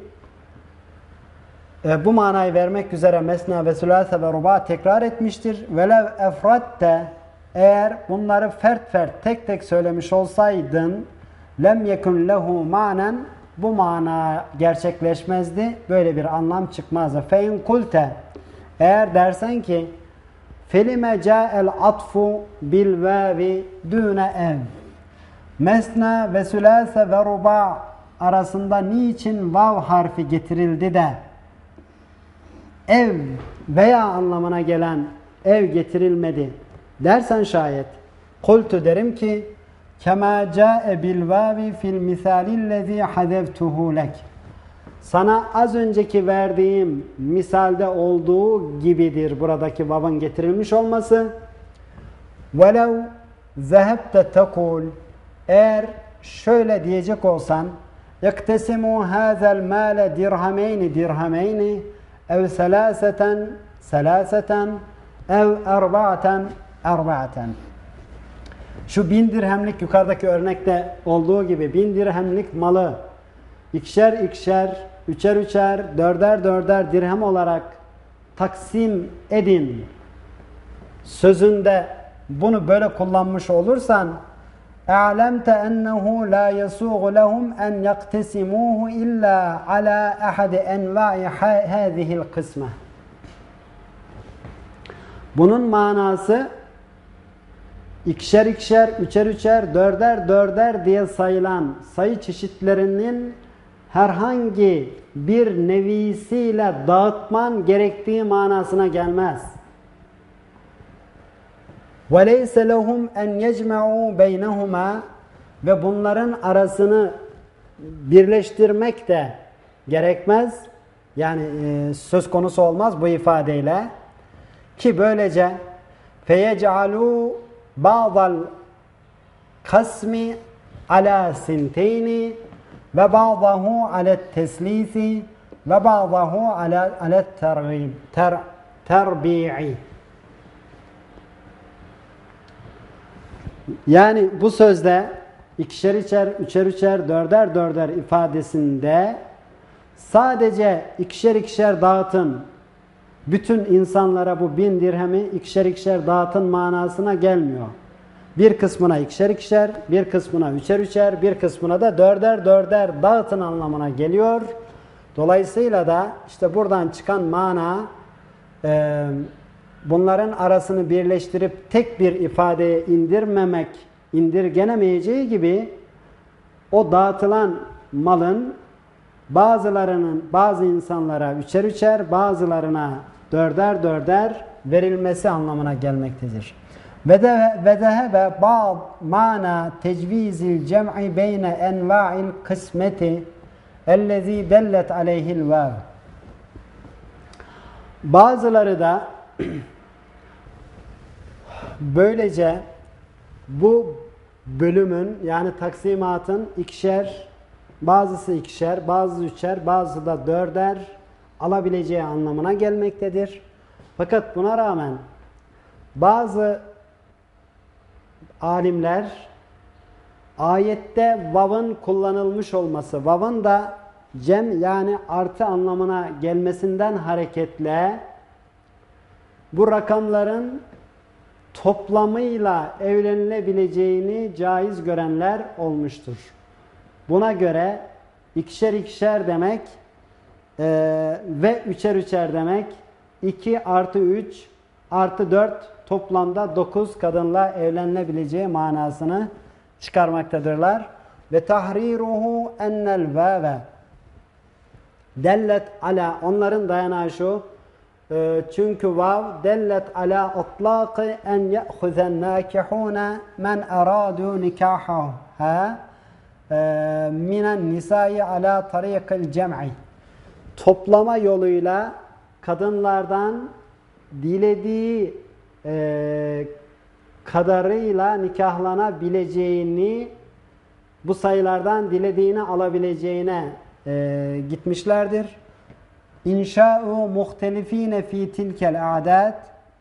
bu manayı vermek üzere mesna ve sülâse ve ruba tekrar etmiştir. Velev efratte, eğer bunları fert fert tek tek söylemiş olsaydın lem yekun lehu manen, bu mana gerçekleşmezdi. Böyle bir anlam çıkmazdı. Fe in kulte, eğer dersen ki felime ca'el atfu bil vavi dune ev. Mesna ve sülâse ve ruba arasında niçin vav harfi getirildi de ev veya anlamına gelen ev getirilmedi dersen şayet, kultu derim ki kema ca'e bil vavi fil misalillezî hazeftuhu lek. Sana az önceki verdiğim misalde olduğu gibidir buradaki vav'ın getirilmiş olması. Velev zehebte tekul, eğer şöyle diyecek olsan iktesimu hâzel mâle dirhameyni ev selâseten selâseten ev erba'aten erba'aten. Şu 1000 dirhemlik yukarıdaki örnekte olduğu gibi 1000 dirhemlik malı ikişer ikişer, üçer üçer, dörder dörder dirhem olarak taksim edin sözünde bunu böyle kullanmış olursan اَعْلَمْتَ اَنَّهُ لَا يَسُوغُ لَهُمْ اَنْ يَقْتَسِمُوهُ اِلَّا عَلَى اَحَدِ اَنْوَاءِ هَذِهِ الْقِسْمَةِ. Bunun manası ikişer ikişer, üçer üçer, dörder dörder diye sayılan sayı çeşitlerinin herhangi bir nevisiyle dağıtman gerektiği manasına gelmez. وَلَيْسَ لَهُمْ اَنْ يَجْمَعُوا بَيْنَهُمَا, ve bunların arasını birleştirmek de gerekmez. Yani söz konusu olmaz bu ifadeyle. Ki böylece فَيَجْعَلُوا بَعْضَ الْقَسْمِ عَلَى سِنْتَيْنِ وَبَعْضَهُ عَلَى التَّسْلِيثِ وَبَعْضَهُ عَلَى التَّرْبِيعِ. Yani bu sözde ikişer ikişer, üçer üçer, dörder dörder ifadesinde sadece ikişer ikişer dağıtın, bütün insanlara bu 1000 dirhemi ikişer ikişer dağıtın manasına gelmiyor. Bir kısmına ikişer ikişer, bir kısmına üçer üçer, bir kısmına da dörder dörder dağıtın anlamına geliyor. Dolayısıyla da işte buradan çıkan mana bunların arasını birleştirip tek bir ifadeye indirgenemeyeceği gibi o dağıtılan malın bazı insanlara üçer üçer, bazılarına dörder dörder verilmesi anlamına gelmektedir. Ve dehebe ba'd mana tecvizil cem'i beyne enva'il kısmeti ellezî dellet aleyhil vav. Bazıları da böylece bu bölümün, yani taksimatın ikişer, bazısı ikişer, bazısı üçer, bazısı da dörder alabileceği anlamına gelmektedir. Fakat buna rağmen bazı alimler ayette vav'ın kullanılmış olması, vav'ın da cem yani artı anlamına gelmesinden hareketle bu rakamların toplamıyla evlenilebileceğini caiz görenler olmuştur. Buna göre ikişer ikişer demek ve üçer üçer demek 2 artı 3 artı 4 toplamda 9 kadınla evlenilebileceği manasını çıkarmaktadırlar. Ve tahriruhu ennel vave dellet ala, onların dayanağı şu, çünkü vav dellet ala itlaqi en ye'huzen nakihuna men aradu nikahaha minen nisai ala tariqil cem'i, toplama yoluyla kadınlardan dilediği kadarıyla nikahlanabileceğini, bu sayılardan dilediğini alabileceğine gitmişlerdir. İnşa'u muhtelifine fi tilkel a'dat,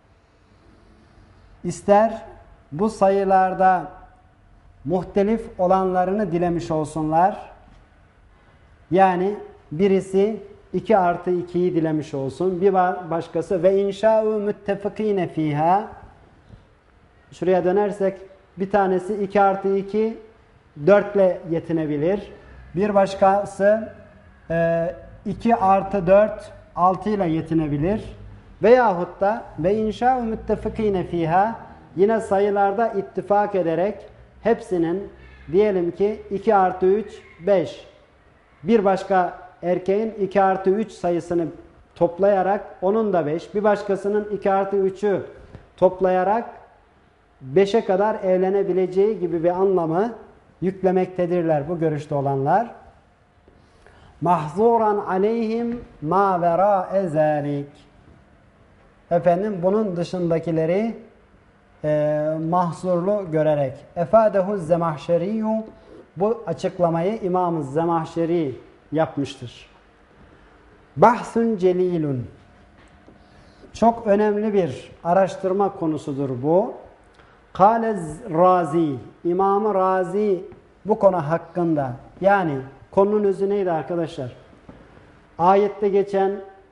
ister bu sayılarda muhtelif olanlarını dilemiş olsunlar. Yani birisi 2 artı 2'yi dilemiş olsun. Bir başkası ve inşa'u müttefekine fiha. Şuraya dönersek bir tanesi 2 artı 2 4 ile yetinebilir. Bir başkası 2 artı 4 6 ile yetinebilir. Veyahut da ve inşa'u müttefekine fiha, yine sayılarda ittifak ederek hepsinin diyelim ki 2 artı 3 5. Bir başka erkeğin 2 artı 3 sayısını toplayarak onun da 5. Bir başkasının 2 artı 3'ü toplayarak 5'e kadar evlenebileceği gibi bir anlamı yüklemektedirler bu görüşte olanlar. Mahzuran aleyhim ma vera'e zalik. Efendim bunun dışındakileri mahzurlu görerek. Efadehu Zemahşeriyu, bu açıklamayı İmam-ı Zemahşeri yapmıştır. Bahsun celilun, çok önemli bir araştırma konusudur bu. Kâle Razi, İmam-ı Razi bu konu hakkında, yani konunun özü neydi arkadaşlar? Ayette geçen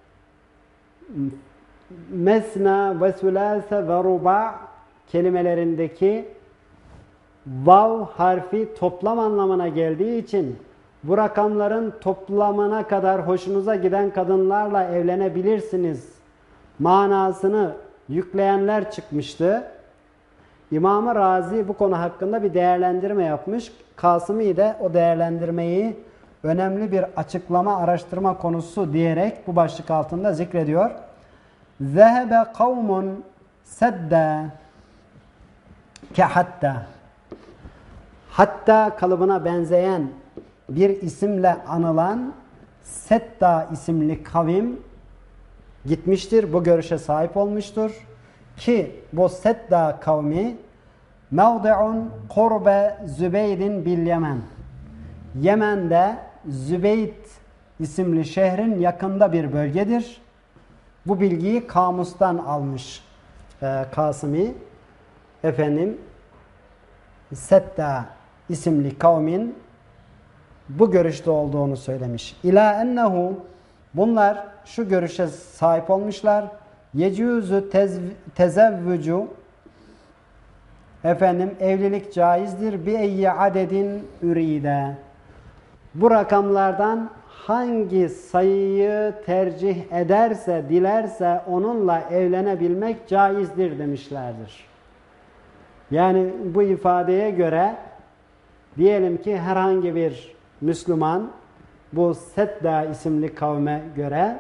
mesna ve sülâse ve ruba kelimelerindeki vav harfi toplam anlamına geldiği için bu rakamların toplamına kadar hoşunuza giden kadınlarla evlenebilirsiniz manasını yükleyenler çıkmıştı. İmam-ı Razi bu konu hakkında bir değerlendirme yapmış. Kasım'i de o değerlendirmeyi önemli bir açıklama, araştırma konusu diyerek bu başlık altında zikrediyor. Zehebe kavmun sedde ke hatta. Hatta kalıbına benzeyen bir isimle anılan Setta isimli kavim gitmiştir. Bu görüşe sahip olmuştur. Ki bu Setta kavmi mevdi'un kurbe Zübeydin bil Yemen. Yemen'de Zübeyd isimli şehrin yakında bir bölgedir. Bu bilgiyi kamustan almış Kasım'i. Efendim Setta isimli kavmin bu görüşte olduğunu söylemiş. İlâ ennehu, bunlar şu görüşe sahip olmuşlar. Yecûzü tezevvücü, efendim evlilik caizdir. Bi-eyye adedin üride. Bu rakamlardan hangi sayıyı tercih ederse, dilerse onunla evlenebilmek caizdir demişlerdir. Yani bu ifadeye göre diyelim ki herhangi bir Müslüman bu Sedda isimli kavme göre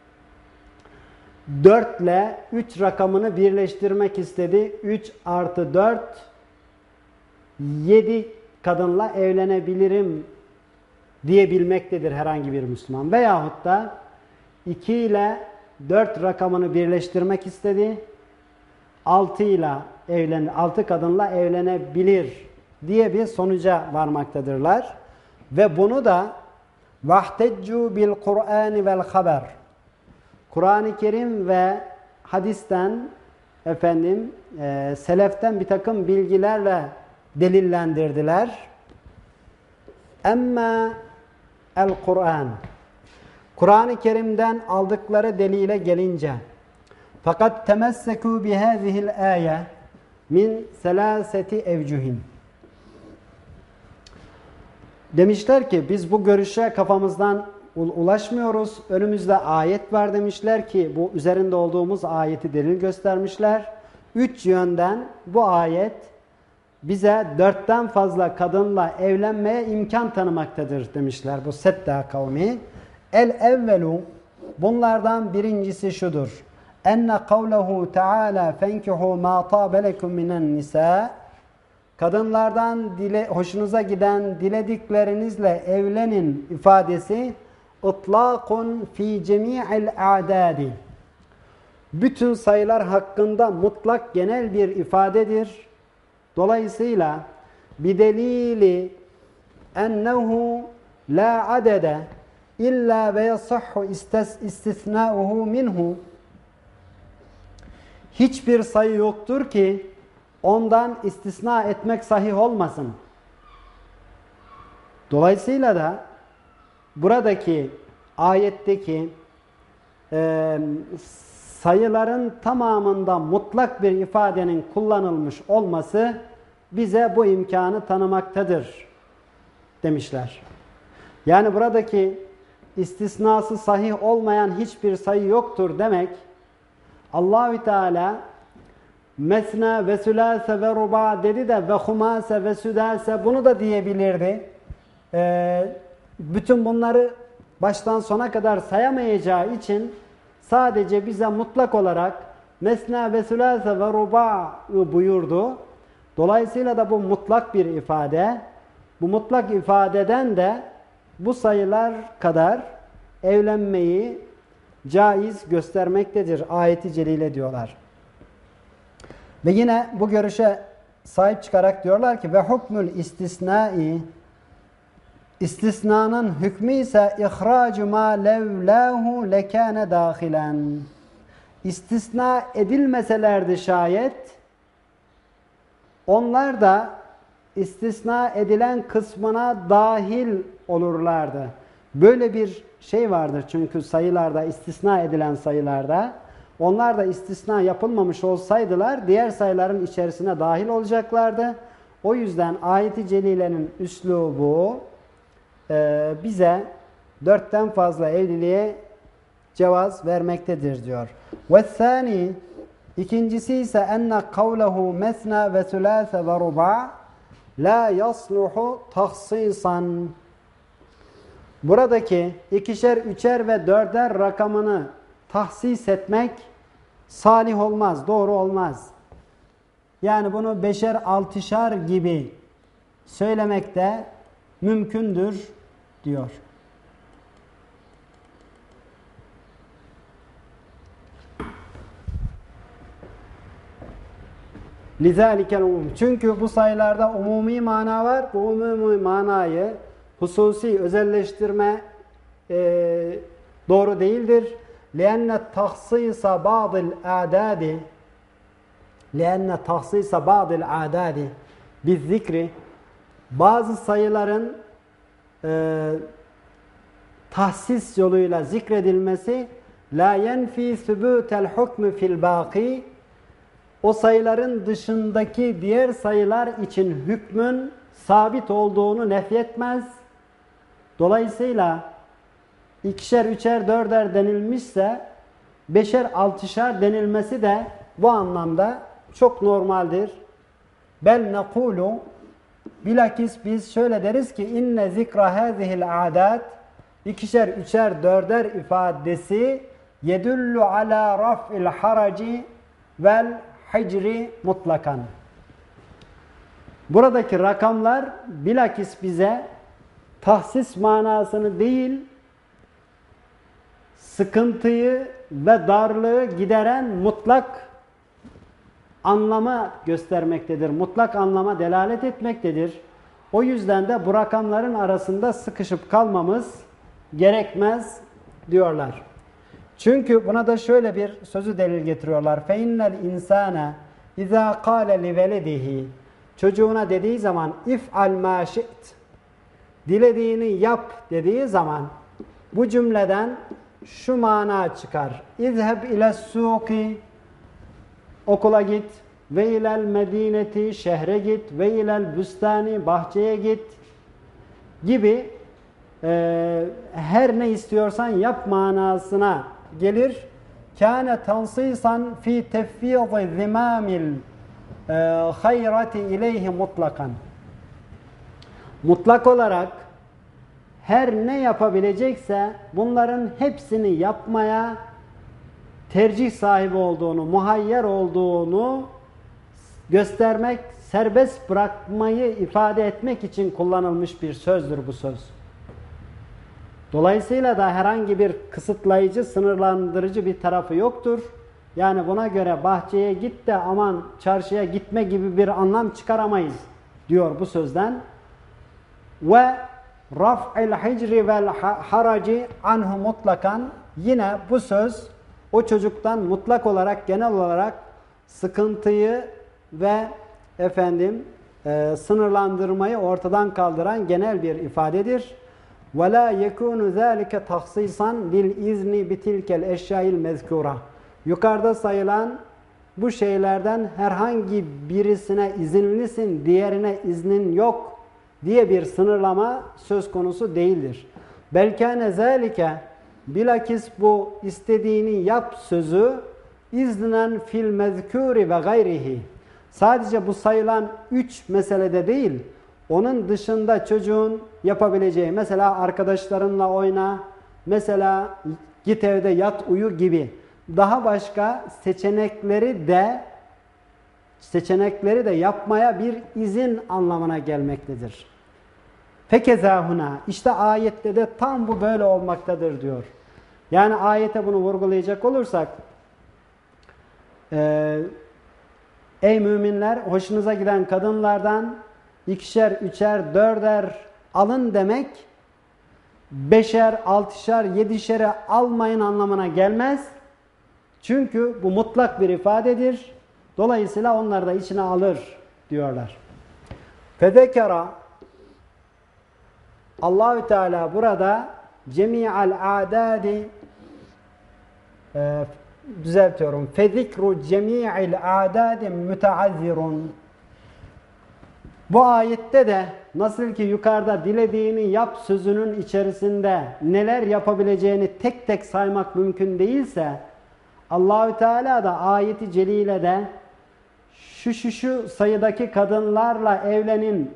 4 ile 3 rakamını birleştirmek istedi. 3 artı 4 7 kadınla evlenebilirim diyebilmektedir herhangi bir Müslüman. Veyahut da 2 ile 4 rakamını birleştirmek istedi. 6 kadınla evlenebilir diye bir sonuca varmaktadırlar. Ve bunu da vahteccu bil Kur'an vel haber, Kur'an-ı Kerim ve hadisten, seleften bir takım bilgilerle delillendirdiler. Emme el-Kur'an. Kur'an-ı Kerim'den aldıkları delile gelince fakat temessekû bihâzihil âye min selâseti evcuhin. Demişler ki biz bu görüşe kafamızdan ulaşmıyoruz. Önümüzde ayet var demişler ki bu üzerinde olduğumuz ayeti delil göstermişler. 3 yönden bu ayet bize 4'ten fazla kadınla evlenmeye imkan tanımaktadır demişler bu Sedda kavmi. El-evvelu, bunlardan birincisi şudur. Enne kavlehu teala fenkihu ma tabe lekum minen nisa. Kadınlardan hoşunuza giden dilediklerinizle evlenin ifadesi itlaqun fi cemi'il a'dadi. Bütün sayılar hakkında mutlak genel bir ifadedir. Dolayısıyla bidelili ennehu la adede illa ve yasahhu istisna'uhu minhu. Hiçbir sayı yoktur ki ondan istisna etmek sahih olmasın. Dolayısıyla da buradaki ayetteki sayıların tamamında mutlak bir ifadenin kullanılmış olması bize bu imkanı tanımaktadır demişler. Yani buradaki istisnası sahih olmayan hiçbir sayı yoktur demek Allah-u Teala mesne ve sülase ve ruba dedi de ve humase ve südase bunu da diyebilirdi. Bütün bunları baştan sona kadar sayamayacağı için sadece bize mutlak olarak mesne ve sülase ve ruba buyurdu. Dolayısıyla da bu mutlak bir ifade. Bu mutlak ifadeden de bu sayılar kadar evlenmeyi caiz göstermektedir. Ayet-i celile diyorlar. Ve yine bu görüşe sahip çıkarak diyorlar ki ve hukmül istisnai, istisnanın hükmü ise ihracu ma levlahu lekâne dâhilen. İstisna edilmeselerdi şayet onlar da istisna edilen kısmına dahil olurlardı. Böyle bir şey vardır çünkü sayılarda, istisna edilen sayılarda onlar da istisna yapılmamış olsaydılar diğer sayıların içerisine dahil olacaklardı. O yüzden ayet-i celilenin üslubu bize 4'ten fazla evliliğe cevaz vermektedir diyor. Ve ikincisi ise enne kavlehu mesna ve sülase ve ruba la yasluhu tahsisan. Buradaki ikişer, üçer ve dörder rakamını tahsis etmek salih olmaz, doğru olmaz. Yani bunu beşer, altışar gibi söylemek de mümkündür diyor. Lizalikel umum. Çünkü bu sayılarda umumi mana var. Bu umumi manayı hususi özelleştirme doğru değildir. لأن تخصيص بعض الأعداد بالذكر bazı sayıların tahsis yoluyla zikredilmesi la yenfi sübütel hukmü fil baki, o sayıların dışındaki diğer sayılar için hükmün sabit olduğunu nefyetmez. Dolayısıyla ikişer, üçer, dörder denilmişse beşer, altışar denilmesi de bu anlamda çok normaldir. Bel nekulu, bilakis biz şöyle deriz ki inne zikra hazihil adat, ikişer, üçer, dörder ifadesi yedullu ala raf'il haraci vel hicri mutlakan. Buradaki rakamlar bilakis bize tahsis manasını değil, sıkıntıyı ve darlığı gideren mutlak anlama göstermektedir. Mutlak anlama delalet etmektedir. O yüzden de bu rakamların arasında sıkışıp kalmamız gerekmez diyorlar. Çünkü buna da şöyle bir sözü delil getiriyorlar. فَاِنَّ الْاِنْسَانَ اِذَا قَالَ لِوَلَدِهِ Çocuğuna dediği zaman اِفْعَلْ مَا شِئْتِ Dilediğini yap dediği zaman bu cümleden şu mana çıkar. اِذْهَبْ اِلَى السُّوقِ Okula git. Ve ilel medineti şehre git. Ve ilel büstani bahçeye git. Gibi her ne istiyorsan yap manasına gelir. Kâne tansisan fi tefvîzi zimâmil hayrati ileyhi mutlakan. Mutlak olarak her ne yapabilecekse bunların hepsini yapmaya tercih sahibi olduğunu, muhayyer olduğunu göstermek, serbest bırakmayı ifade etmek için kullanılmış bir sözdür bu söz. Dolayısıyla da herhangi bir kısıtlayıcı, sınırlandırıcı bir tarafı yoktur. Yani buna göre bahçeye git de aman çarşıya gitme gibi bir anlam çıkaramayız diyor bu sözden. Ve raf'il hicri vel haraci anhu mutlakan yine bu söz o çocuktan mutlak olarak, genel olarak sıkıntıyı ve sınırlandırmayı ortadan kaldıran genel bir ifadedir. وَلَا يَكُونُ ذَٰلِكَ تَخْصِيصًا لِلْاِذْنِ بِتِلْكَ الْاَشْيَاءِ الْمَذْكُورَةِ Yukarıda sayılan bu şeylerden herhangi birisine izinlisin, diğerine iznin yok diye bir sınırlama söz konusu değildir. بَلْكَانَ ذَٰلِكَ Bilakis bu istediğini yap sözü iznen fil mezkûri ve gayrihi. Sadece bu sayılan 3 meselede değil, onun dışında çocuğun yapabileceği, mesela arkadaşlarınla oyna, mesela git evde yat uyu gibi daha başka seçenekleri de yapmaya bir izin anlamına gelmektedir. Fekezahuna işte ayette de tam bu böyle olmaktadır diyor. Yani ayete bunu vurgulayacak olursak ey müminler hoşunuza giden kadınlardan 2'şer, 3'er, 4'er alın demek 5'er, 6'şer, 7'şeri almayın anlamına gelmez. Çünkü bu mutlak bir ifadedir. Dolayısıyla onları da içine alır diyorlar. Fezekera Allahü Teala burada cemi'al adadi düzeltiyorum. Fezikru cemi'il adadi müteazzirun. Bu ayette de nasıl ki yukarıda dilediğini yap sözünün içerisinde neler yapabileceğini tek tek saymak mümkün değilse Allahü Teala da ayeti celilede şu sayıdaki kadınlarla evlenin,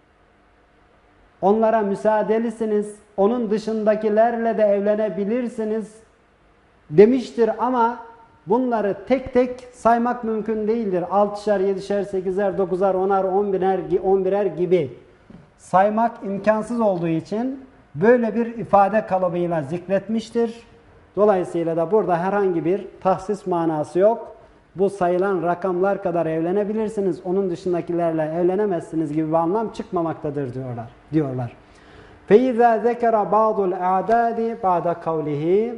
onlara müsaadelisiniz, onun dışındakilerle de evlenebilirsiniz demiştir ama bunları tek tek saymak mümkün değildir. 6'şer, 7'şer, 8'er, 9'ar, 10'ar, 11'er gibi saymak imkansız olduğu için böyle bir ifade kalıbıyla zikretmiştir. Dolayısıyla da burada herhangi bir tahsis manası yok. Bu sayılan rakamlar kadar evlenebilirsiniz, onun dışındakilerle evlenemezsiniz gibi bir anlam çıkmamaktadır diyorlar. فَاِذَا ذَكَرَ بَعْضُ الْاَعْدَادِ بَعْدَ قَوْلِهِ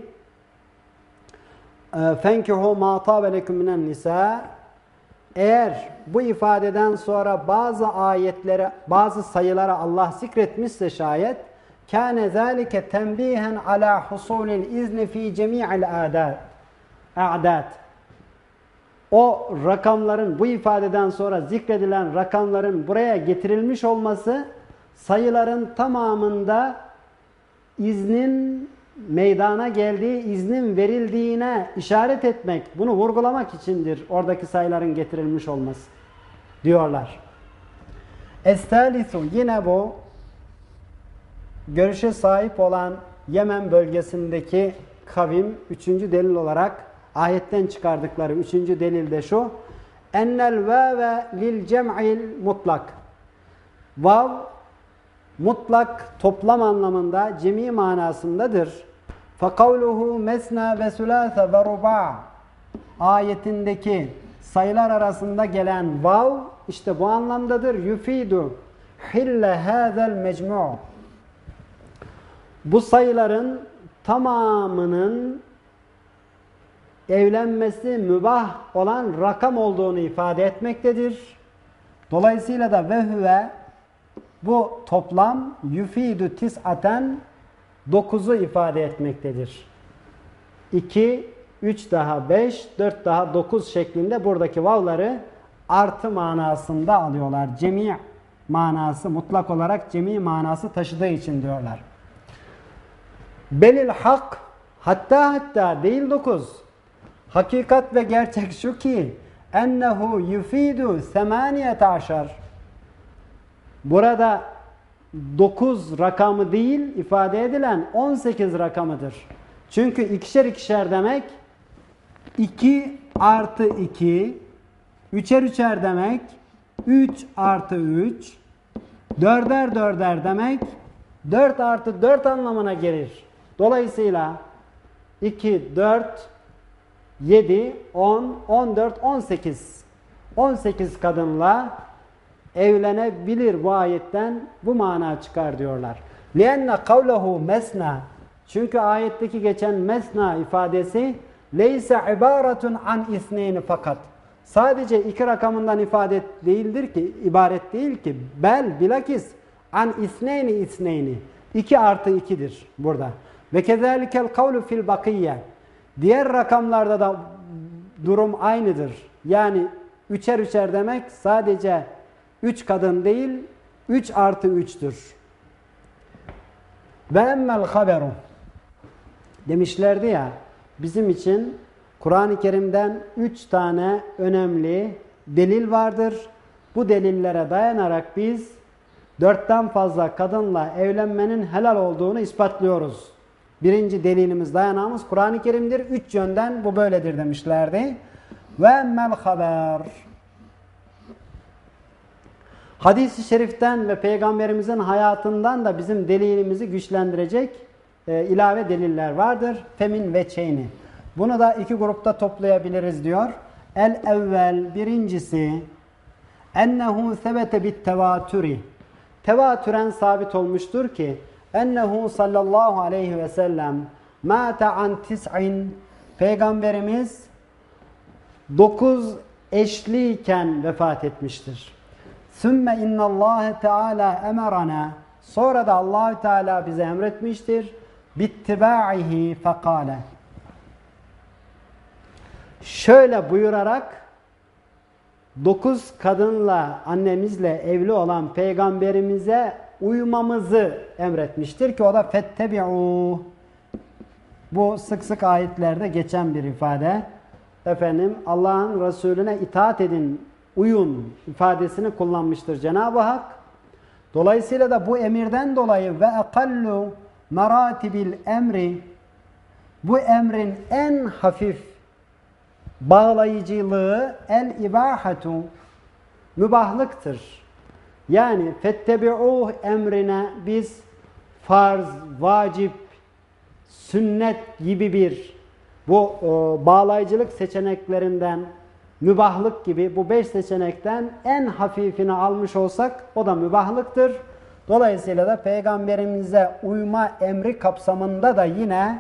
فَانْكِحُوا مَا طَابَ لَكُمْ مِنَ النِّسَاءِ Eğer bu ifadeden sonra bazı ayetleri, bazı sayılara Allah zikretmişse şayet كَانَ ذَٰلِكَ تَنْبِيهًا عَلَى حُصُولِ الْاِذْنِ ف۪ي جَمِيعِ الْاَعْدَادِ O rakamların, bu ifadeden sonra zikredilen rakamların buraya getirilmiş olması sayıların tamamında iznin meydana geldiği, iznin verildiğine işaret etmek, bunu vurgulamak içindir oradaki sayıların getirilmiş olması diyorlar. Estalisu yine bu görüşe sahip olan Yemen bölgesindeki kavim 3. delil olarak ayetten çıkardıkları 3. delil de şu. Ennel vâve lil cem'il mutlak. Vav mutlak toplam anlamında cemi manasındadır. Fekavluhu mesna ve sülâse ve rubâ ayetindeki sayılar arasında gelen vav işte bu anlamdadır. Yufidu hille hâzel mecmu' Bu sayıların tamamının evlenmesi mübah olan rakam olduğunu ifade etmektedir. Dolayısıyla da vehve bu toplam yufidu tis'aten 9'u ifade etmektedir. 2, 3 daha 5, 4 daha 9 şeklinde buradaki vavları artı manasında alıyorlar. Cemi manası, mutlak olarak cemi manası taşıdığı için diyorlar. Belil hak, hatta değil 9. Hakikat ve gerçek şu ki ennehu yufidu 18. Burada 9 rakamı değil ifade edilen 18 rakamıdır. Çünkü ikişer demek 2 artı 2, üçer demek 3 artı 3, dörder demek 4 artı 4 anlamına gelir. Dolayısıyla 2, 4, 7, 10, 14, 18. 18 kadınla evlenebilir bu ayetten bu mana çıkar diyorlar. لِأَنَّ قَوْلَهُ مَسْنَى Çünkü ayetteki geçen mesna ifadesi لَيْسَ عِبَارَةٌ عَنْ اِثْنَيْنِ fakat. Sadece 2 rakamından ibaret değil ki bilakis an isneyni 2 artı 2'dir burada. Ve kezalikel kavlu fil bakiyye. Diğer rakamlarda da durum aynıdır. Yani üçer demek sadece 3 kadın değil 3 artı 3'tür. Ve emmel haberu. Demişlerdi ya bizim için Kur'an-ı Kerim'den 3 tane önemli delil vardır. Bu delillere dayanarak biz 4'ten fazla kadınla evlenmenin helal olduğunu ispatlıyoruz. Birinci delilimiz, dayanağımız Kur'an-ı Kerim'dir. 3 yönden bu böyledir demişlerdi. Ve emmel haber. Hadis-i şeriften ve Peygamberimizin hayatından da bizim delilimizi güçlendirecek ilave deliller vardır. Femin ve çeyni. Bunu da 2 grupta toplayabiliriz diyor. El evvel, birincisi ennehu sebete bit tevatüri. Tevatüren sabit olmuştur ki ennehu sallallahu aleyhi ve sellem mâte an tis'in. Peygamberimiz 9 eşliyken vefat etmiştir. Sümme innallâhe teâlâ emerana. Sonra da Allahü Teala bize emretmiştir. Bittibâ'ihi fekâle. Şöyle buyurarak 9 kadınla annemizle evli olan peygamberimize uymamızı emretmiştir ki o da fettebi'u. Bu sık sık ayetlerde geçen bir ifade. Allah'ın Resulüne itaat edin, uyun ifadesini kullanmıştır Cenab-ı Hak. Dolayısıyla da bu emirden dolayı ve akallu meratibil emri, bu emrin en hafif bağlayıcılığı el-ibahatu, mübahlıktır. Yani fettebi'uh emrine biz farz, vacip, sünnet gibi bir bu bağlayıcılık seçeneklerinden mübahlık gibi bu 5 seçenekten en hafifini almış olsak o da mübahlıktır. Dolayısıyla da peygamberimize uyma emri kapsamında da yine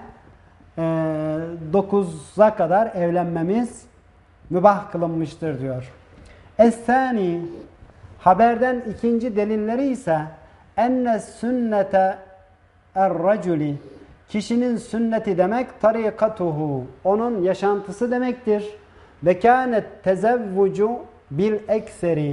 9'a kadar evlenmemiz mübah kılınmıştır diyor. Es-sani, haberden ikinci delilleri ise enne sünnete er-raculi, kişinin sünneti demek tarikatuhu, onun yaşantısı demektir. Ve kânet tezevvucu bil ekseri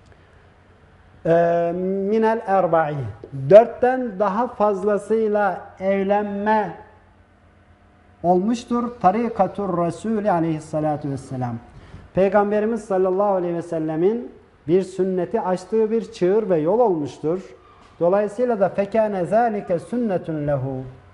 minel erba'i, 4'ten daha fazlasıyla evlenme olmuştur. Tarikatur Resulü aleyhissalatu vesselam. Peygamberimiz sallallahu aleyhi ve sellemin bir sünneti açtığı bir çığır ve yol olmuştur. Dolayısıyla da fekâne zâlike sünnetun lehu.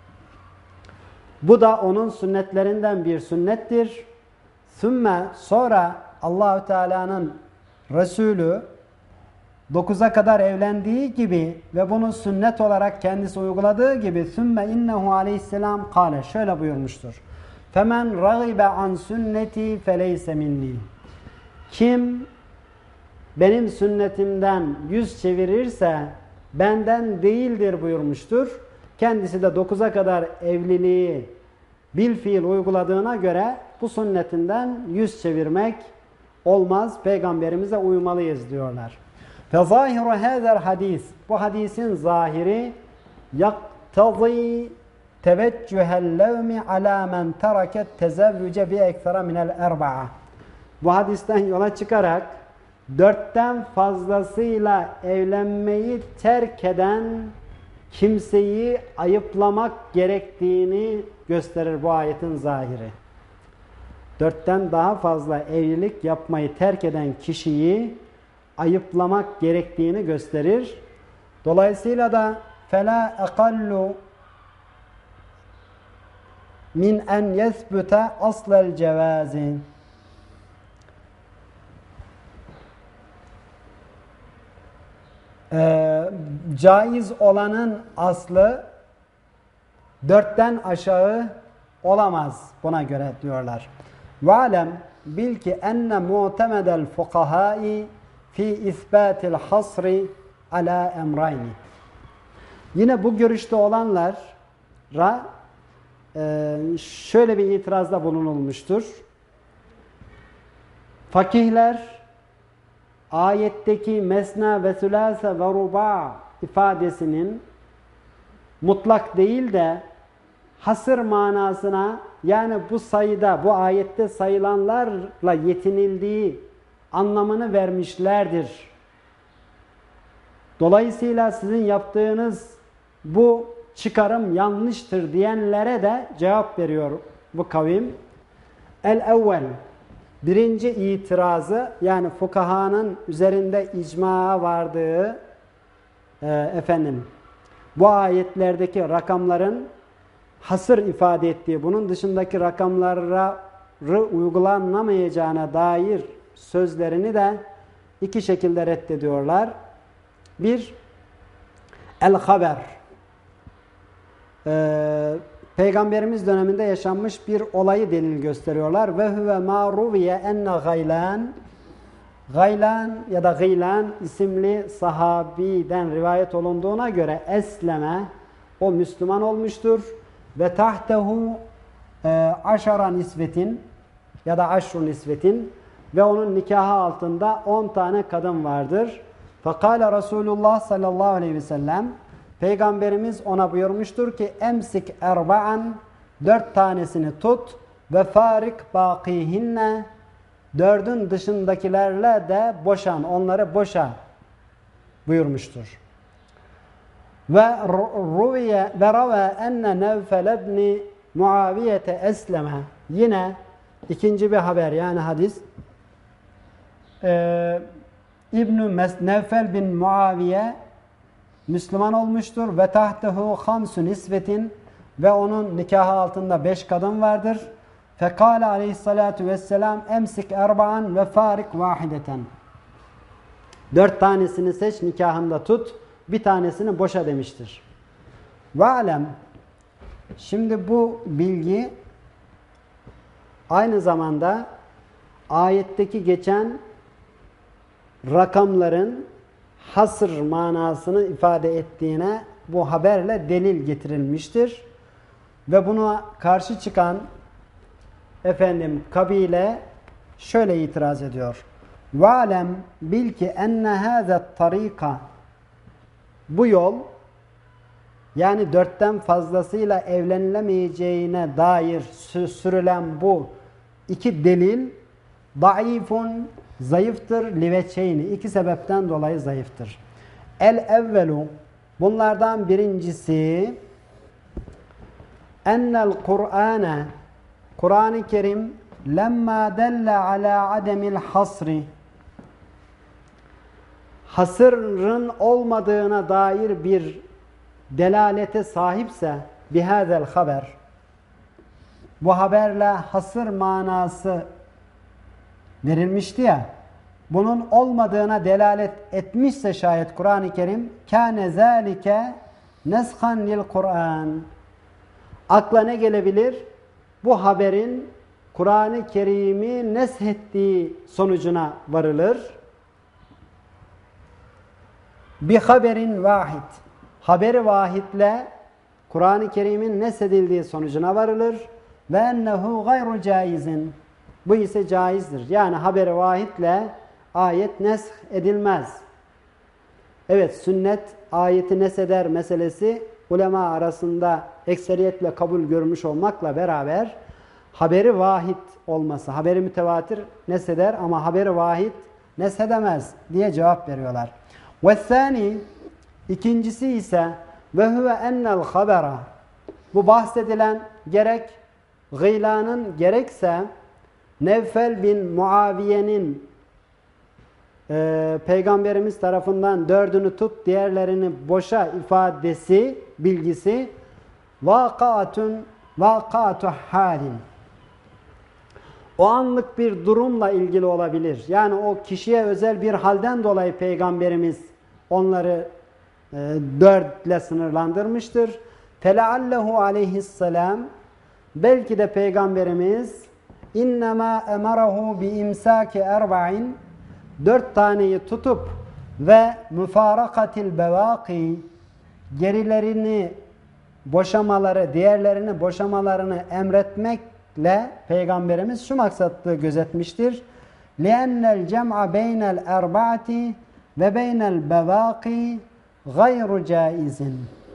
Bu da onun sünnetlerinden bir sünnettir. Sümme, sonra Allahü Teala'nın Resulü 9'a kadar evlendiği gibi ve bunu sünnet olarak kendisi uyguladığı gibi sümme innehu aleyhisselam kâle, şöyle buyurmuştur. Femen ragibe an sünneti feleyse minni. Kim benim sünnetimden yüz çevirirse benden değildir buyurmuştur. Kendisi de 9'a kadar evliliği bil fiil uyguladığına göre bu sünnetinden yüz çevirmek olmaz. Peygamberimize uymalıyız diyorlar. فَظَاهِرُ هَذَا الْحَدِيثِ Bu hadisin zahiri يَقْتَضِي تَوَجُّهَ اللَّوْمِ عَلَى مَنْ تَرَكَ التَّزَوُّجَ بِاَكْثَرَ مِنَ الْاَرْبَعَةِ Bu hadisten yola çıkarak 4'ten fazlasıyla evlenmeyi terk eden kimseyi ayıplamak gerektiğini gösterir bu ayetin zahiri. 4'ten daha fazla evlilik yapmayı terk eden kişiyi ayıplamak gerektiğini gösterir. Dolayısıyla da فَلَا اَقَلُّ مِنْ اَنْ يَثْبُتَ أَصْلَ الْجَوَازِ Caiz olanın aslı 4'ten aşağı olamaz buna göre diyorlar. وَعَلَمْ bil ki enne mu'temedel fukahai fi isbatil hasri ala emrayni. Yine bu görüşte olanlara şöyle bir itirazda bulunulmuştur. Fakihler ayetteki mesna ve sülase ve ruba ifadesinin mutlak değil de hasır manasına, yani bu sayıda, bu ayette sayılanlarla yetinildiği anlamını vermişlerdir. Dolayısıyla sizin yaptığınız bu çıkarım yanlıştır diyenlere de cevap veriyor bu kavim. El-evvel, birinci itirazı, yani fukahanın üzerinde icma vardığı bu ayetlerdeki rakamların hasır ifade ettiği, bunun dışındaki rakamlara uygulanamayacağına dair sözlerini de iki şekilde reddediyorlar. Bir, el-haber. Peygamberimiz döneminde yaşanmış bir olayı delil gösteriyorlar. Ve huve ma ruviye enne Gaylan ya da Gıylan isimli sahabiden rivayet olunduğuna göre esleme, o Müslüman olmuştur. Ve tahtehu aşara nisvetin ya da aşru nisvetin ve onun nikahı altında 10 tane kadın vardır. Fekale Resulullah sallallahu aleyhi ve sellem, Peygamberimiz ona buyurmuştur ki emsik erba'an, 4 tanesini tut ve farik bakihinne, 4'ün dışındakilerle de boşan, onları boşa buyurmuştur. Ve ruviye ve rava enne Nevfel ibn Muaviyete esleme, yine ikinci bir haber, yani hadis, Nevfel bin Muaviye Müslüman olmuştur ve tahtehu hamsu nisvetin ve onun nikahı altında 5 kadın vardır. Fekale aleyhissalatu vesselam emsik erba'an ve farik vahideten. 4 tanesini seç, nikahında tut, bir tanesini boşa demiştir. Ve alem, şimdi bu bilgi aynı zamanda ayetteki geçen rakamların hasır manasını ifade ettiğine bu haberle delil getirilmiştir. Ve buna karşı çıkan kabile şöyle itiraz ediyor. وَعَلَمْ bil ki enne هَذَا الطَّرِيقَ Bu yol, yani 4'ten fazlasıyla evlenilemeyeceğine dair sürülen bu iki delil daifun, zayıftır, liveçeyni, 2 sebepten dolayı zayıftır. El-evvelu, bunlardan birincisi ennel Kur'ane, Kur'an-ı Kerim lemma delle ala ademil hasri, hasırın olmadığına dair bir delalete sahipse bihâzel haber, bu haberle hasır manası verilmişti ya, bunun olmadığına delalet etmişse şayet Kur'an-ı Kerim kâne zâlike neshan lil Kur'an, akla ne gelebilir? Bu haberin Kur'an-ı Kerim'i neshettiği sonucuna varılır. Bir haberin vahid, haberi vahidle Kur'an-ı Kerim'in neshedildiği sonucuna varılır. ve ennehu gayru caizin. Bu ise caizdir. Yani haberi vahitle ayet nesh edilmez. Evet, sünnet ayeti nesheder meselesi ulema arasında ekseriyetle kabul görmüş olmakla beraber haberi vahid olması, haberi mütevatir nesheder ama haberi vahid neshedemez diye cevap veriyorlar. Ve ikincisi ise ve huve ennel habera, bu bahsedilen gerek Gıylan'ın gerekse Nevfel bin Muaviye'nin Peygamberimiz tarafından 4'ünü tut diğerlerini boşa ifadesi, bilgisi vakatu halin, o anlık bir durumla ilgili olabilir. Yani o kişiye özel bir halden dolayı Peygamberimiz onları 4 ile sınırlandırmıştır. Feleallehu aleyhisselam, belki de Peygamberimiz innema emarahu bi imsaki erba'in, 4 taneyi tutup ve müfarakatil bevaki, gerilerini boşamaları, diğerlerini boşamalarını emretmekle Peygamberimiz şu maksatı gözetmiştir. لِأَنَّ الْجَمْعَ بَيْنَ الْاَرْبَعَةِ وَبَيْنَ الْبَوَاقِ غَيْرُ جَائِزٍ.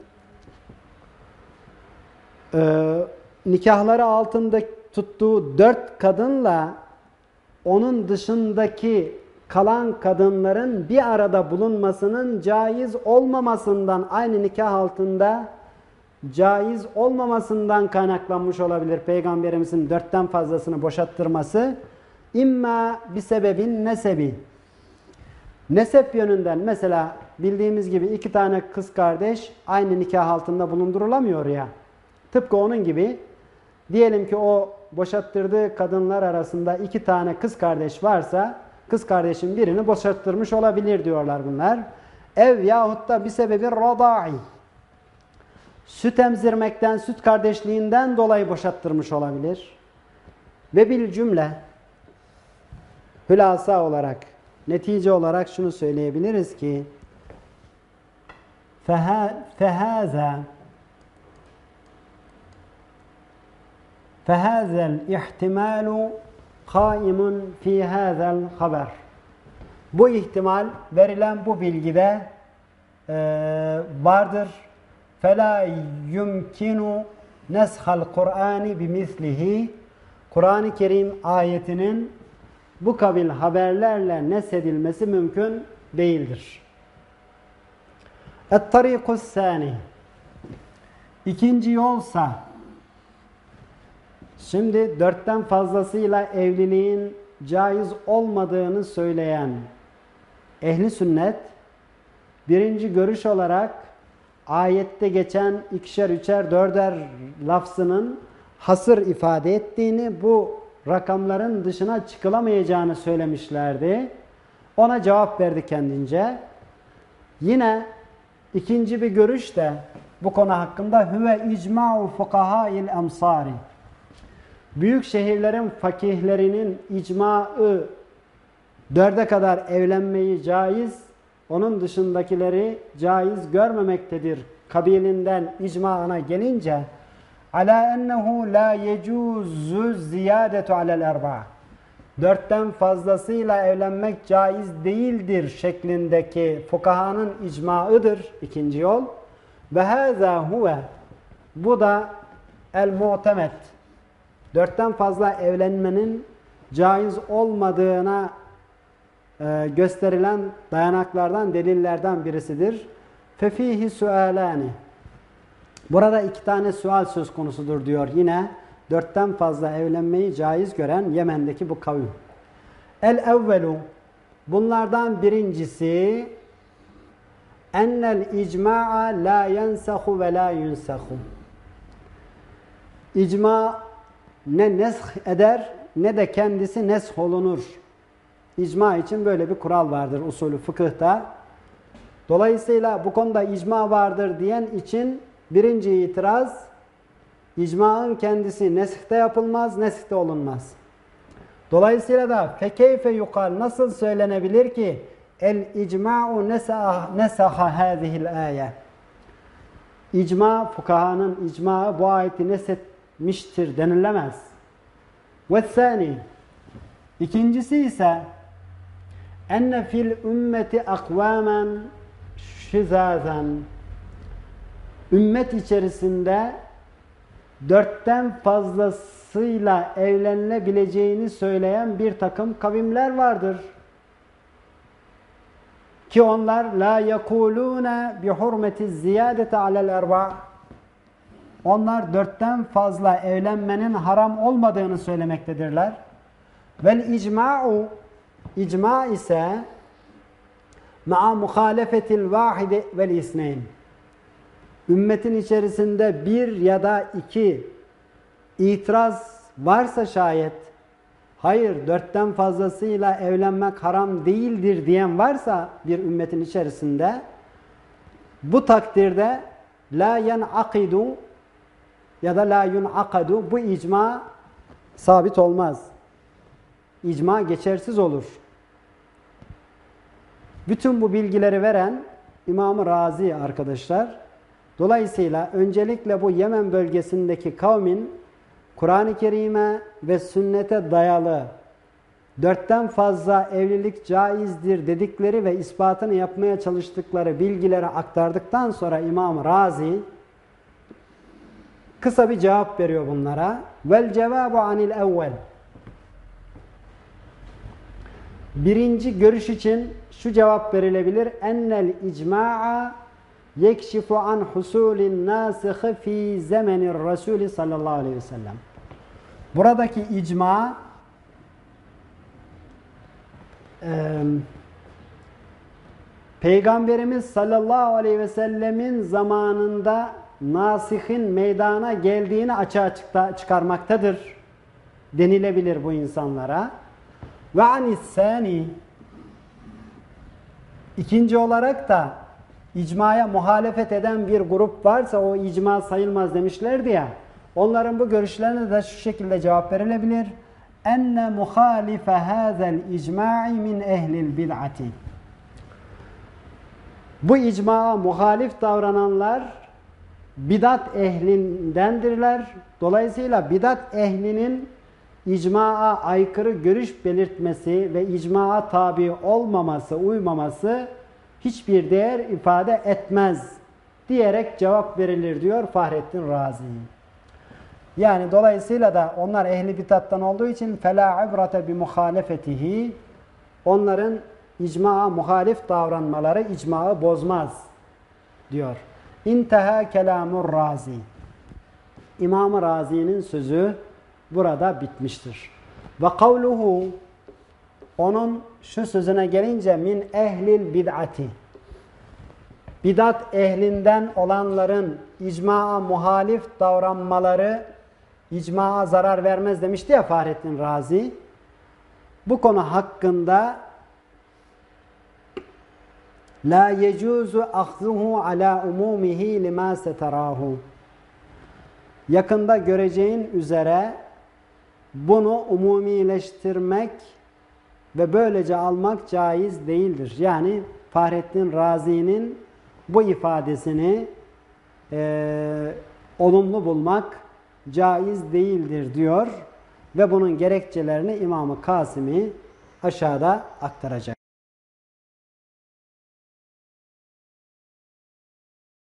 Nikahları altında tuttuğu 4 kadınla onun dışındaki kalan kadınların bir arada bulunmasının caiz olmamasından, aynı nikah altında caiz olmamasından kaynaklanmış olabilir Peygamberimizin 4'ten fazlasını boşattırması. İmma bir sebebin nesebi. Nesep yönünden mesela bildiğimiz gibi 2 tane kız kardeş aynı nikah altında bulundurulamıyor ya. Tıpkı onun gibi diyelim ki o boşattırdığı kadınlar arasında 2 tane kız kardeş varsa kız kardeşin birini boşattırmış olabilir diyorlar bunlar. Ev yahut da bir sebebi radai. Süt emzirmekten, süt kardeşliğinden dolayı boşattırmış olabilir. Ve bil cümle, hülasa olarak, netice olarak şunu söyleyebiliriz ki فَهَذَا الْاِحْتِمَالُ قَائِمٌ فِي هَذَا الْخَبَرِ. Bu ihtimal verilen bu bilgide vardır. فَلَا يُمْكِنُ نَسْخَ الْقُرْآنِ بِمِثْلِهِ. Kur'an-ı Kerim ayetinin bu kabil haberlerle nesedilmesi mümkün değildir. اَتْطَرِيقُ الثَّانِ. İkinci yolsa, şimdi 4'ten fazlasıyla evliliğin caiz olmadığını söyleyen ehli sünnet, birinci görüş olarak ayette geçen 2'şer, 3'er, 4'er lafzının hasır ifade ettiğini, bu rakamların dışına çıkılamayacağını söylemişlerdi. Ona cevap verdi kendince. Yine ikinci bir görüş de bu konu hakkında huve icma'u fukahail emsari. Büyük şehirlerin fakihlerinin icmaı 4'e kadar evlenmeyi caiz, onun dışındakileri caiz görmemektedir kabilinden icmaına gelince ala ennehu la yecuzu ziyadetu alel erba', 4'ten fazlasıyla evlenmek caiz değildir şeklindeki fukahanın icmaıdır ikinci yol. Ve hâzâ huve, bu da el mu'temet, 4'ten fazla evlenmenin caiz olmadığına gösterilen dayanaklardan, delillerden birisidir. Fefihi sualani. Burada 2 tane sual söz konusudur diyor yine 4'ten fazla evlenmeyi caiz gören Yemen'deki bu kavim. El evvelu, bunlardan birincisi ennel icma'a la yensahu ve la yunsahu. İcma ne nesh eder ne de kendisi nesh olunur. İcma için böyle bir kural vardır usulü fıkıhta. Dolayısıyla bu konuda icma vardır diyen için birinci itiraz, icmanın kendisi neshte yapılmaz, neshte olunmaz. Dolayısıyla da fekeyfe yukal, nasıl söylenebilir ki el icma'u nesaha hâzihil âye. İcma, fukahanın icmaı bu ayeti etmiştir denilemez. Ve ikincisi ise enne fil ümmeti akvamen şizazen, ümmet içerisinde 4'ten fazlasıyla evlenilebileceğini söyleyen bir takım kavimler vardır. Ki onlar la yekulune bi hurmeti ziyadeti alel erba. Onlar 4'ten fazla evlenmenin haram olmadığını söylemektedirler. Vel icma'u, icma ise ma'a muhalefetil vahide vel isneyn. Ümmetin içerisinde bir ya da iki itiraz varsa şayet, hayır 4'ten fazlasıyla evlenmek haram değildir diyen varsa bir ümmetin içerisinde, bu takdirde la yen'akidu ya da la yun'akadu, bu icma sabit olmaz. İcma geçersiz olur. Bütün bu bilgileri veren İmam-ı Razi arkadaşlar. Dolayısıyla öncelikle bu Yemen bölgesindeki kavmin Kur'an-ı Kerim'e ve sünnete dayalı 4'ten fazla evlilik caizdir dedikleri ve ispatını yapmaya çalıştıkları bilgileri aktardıktan sonra İmam Razi kısa bir cevap veriyor bunlara. Vel cevabu anil evvel. Birinci görüş için şu cevap verilebilir. Ennel icma'a yekşifu an husulin nâsihi fî zemenir Resulü sallallahu aleyhi ve sellem. Buradaki icma Peygamberimiz sallallahu aleyhi ve sellemin zamanında nasihin meydana geldiğini açığa çıkarmaktadır denilebilir bu insanlara. Ve anissani, ikinci olarak da icmaya muhalefet eden bir grup varsa o icma sayılmaz demişlerdi ya. Onların bu görüşlerine de şu şekilde cevap verilebilir. Enne muhalife hazel icma'i min ehlil bid'ati. Bu icmaa muhalif davrananlar bidat ehlindendirler. Dolayısıyla bidat ehlinin icmaa aykırı görüş belirtmesi ve icmaa tabi olmaması, uymaması hiçbir değer ifade etmez diyerek cevap verilir diyor Fahrettin Razi. Yani dolayısıyla da onlar ehli bidattan olduğu için فَلَا عِبْرَةَ بِمُخَالَفَتِهِ, onların icmaa muhalif davranmaları icmağı bozmaz diyor. İnteha kelamur Razi. İmam-ı Razi'nin sözü burada bitmiştir. Ve kavluhu, onun şu sözüne gelince min ehlil bid'ati, bidat ehlinden olanların icmaa muhalif davranmaları icmaa zarar vermez demişti ya Fahrettin Razi. Bu konu hakkında la yecuzu ahzuhu ala umumihi lima setarahu, yakında göreceğin üzere bunu umumileştirmek ve böylece almak caiz değildir. Yani Fahrettin Razi'nin bu ifadesini olumlu bulmak caiz değildir diyor ve bunun gerekçelerini İmam-ı Kasimi aşağıda aktaracak.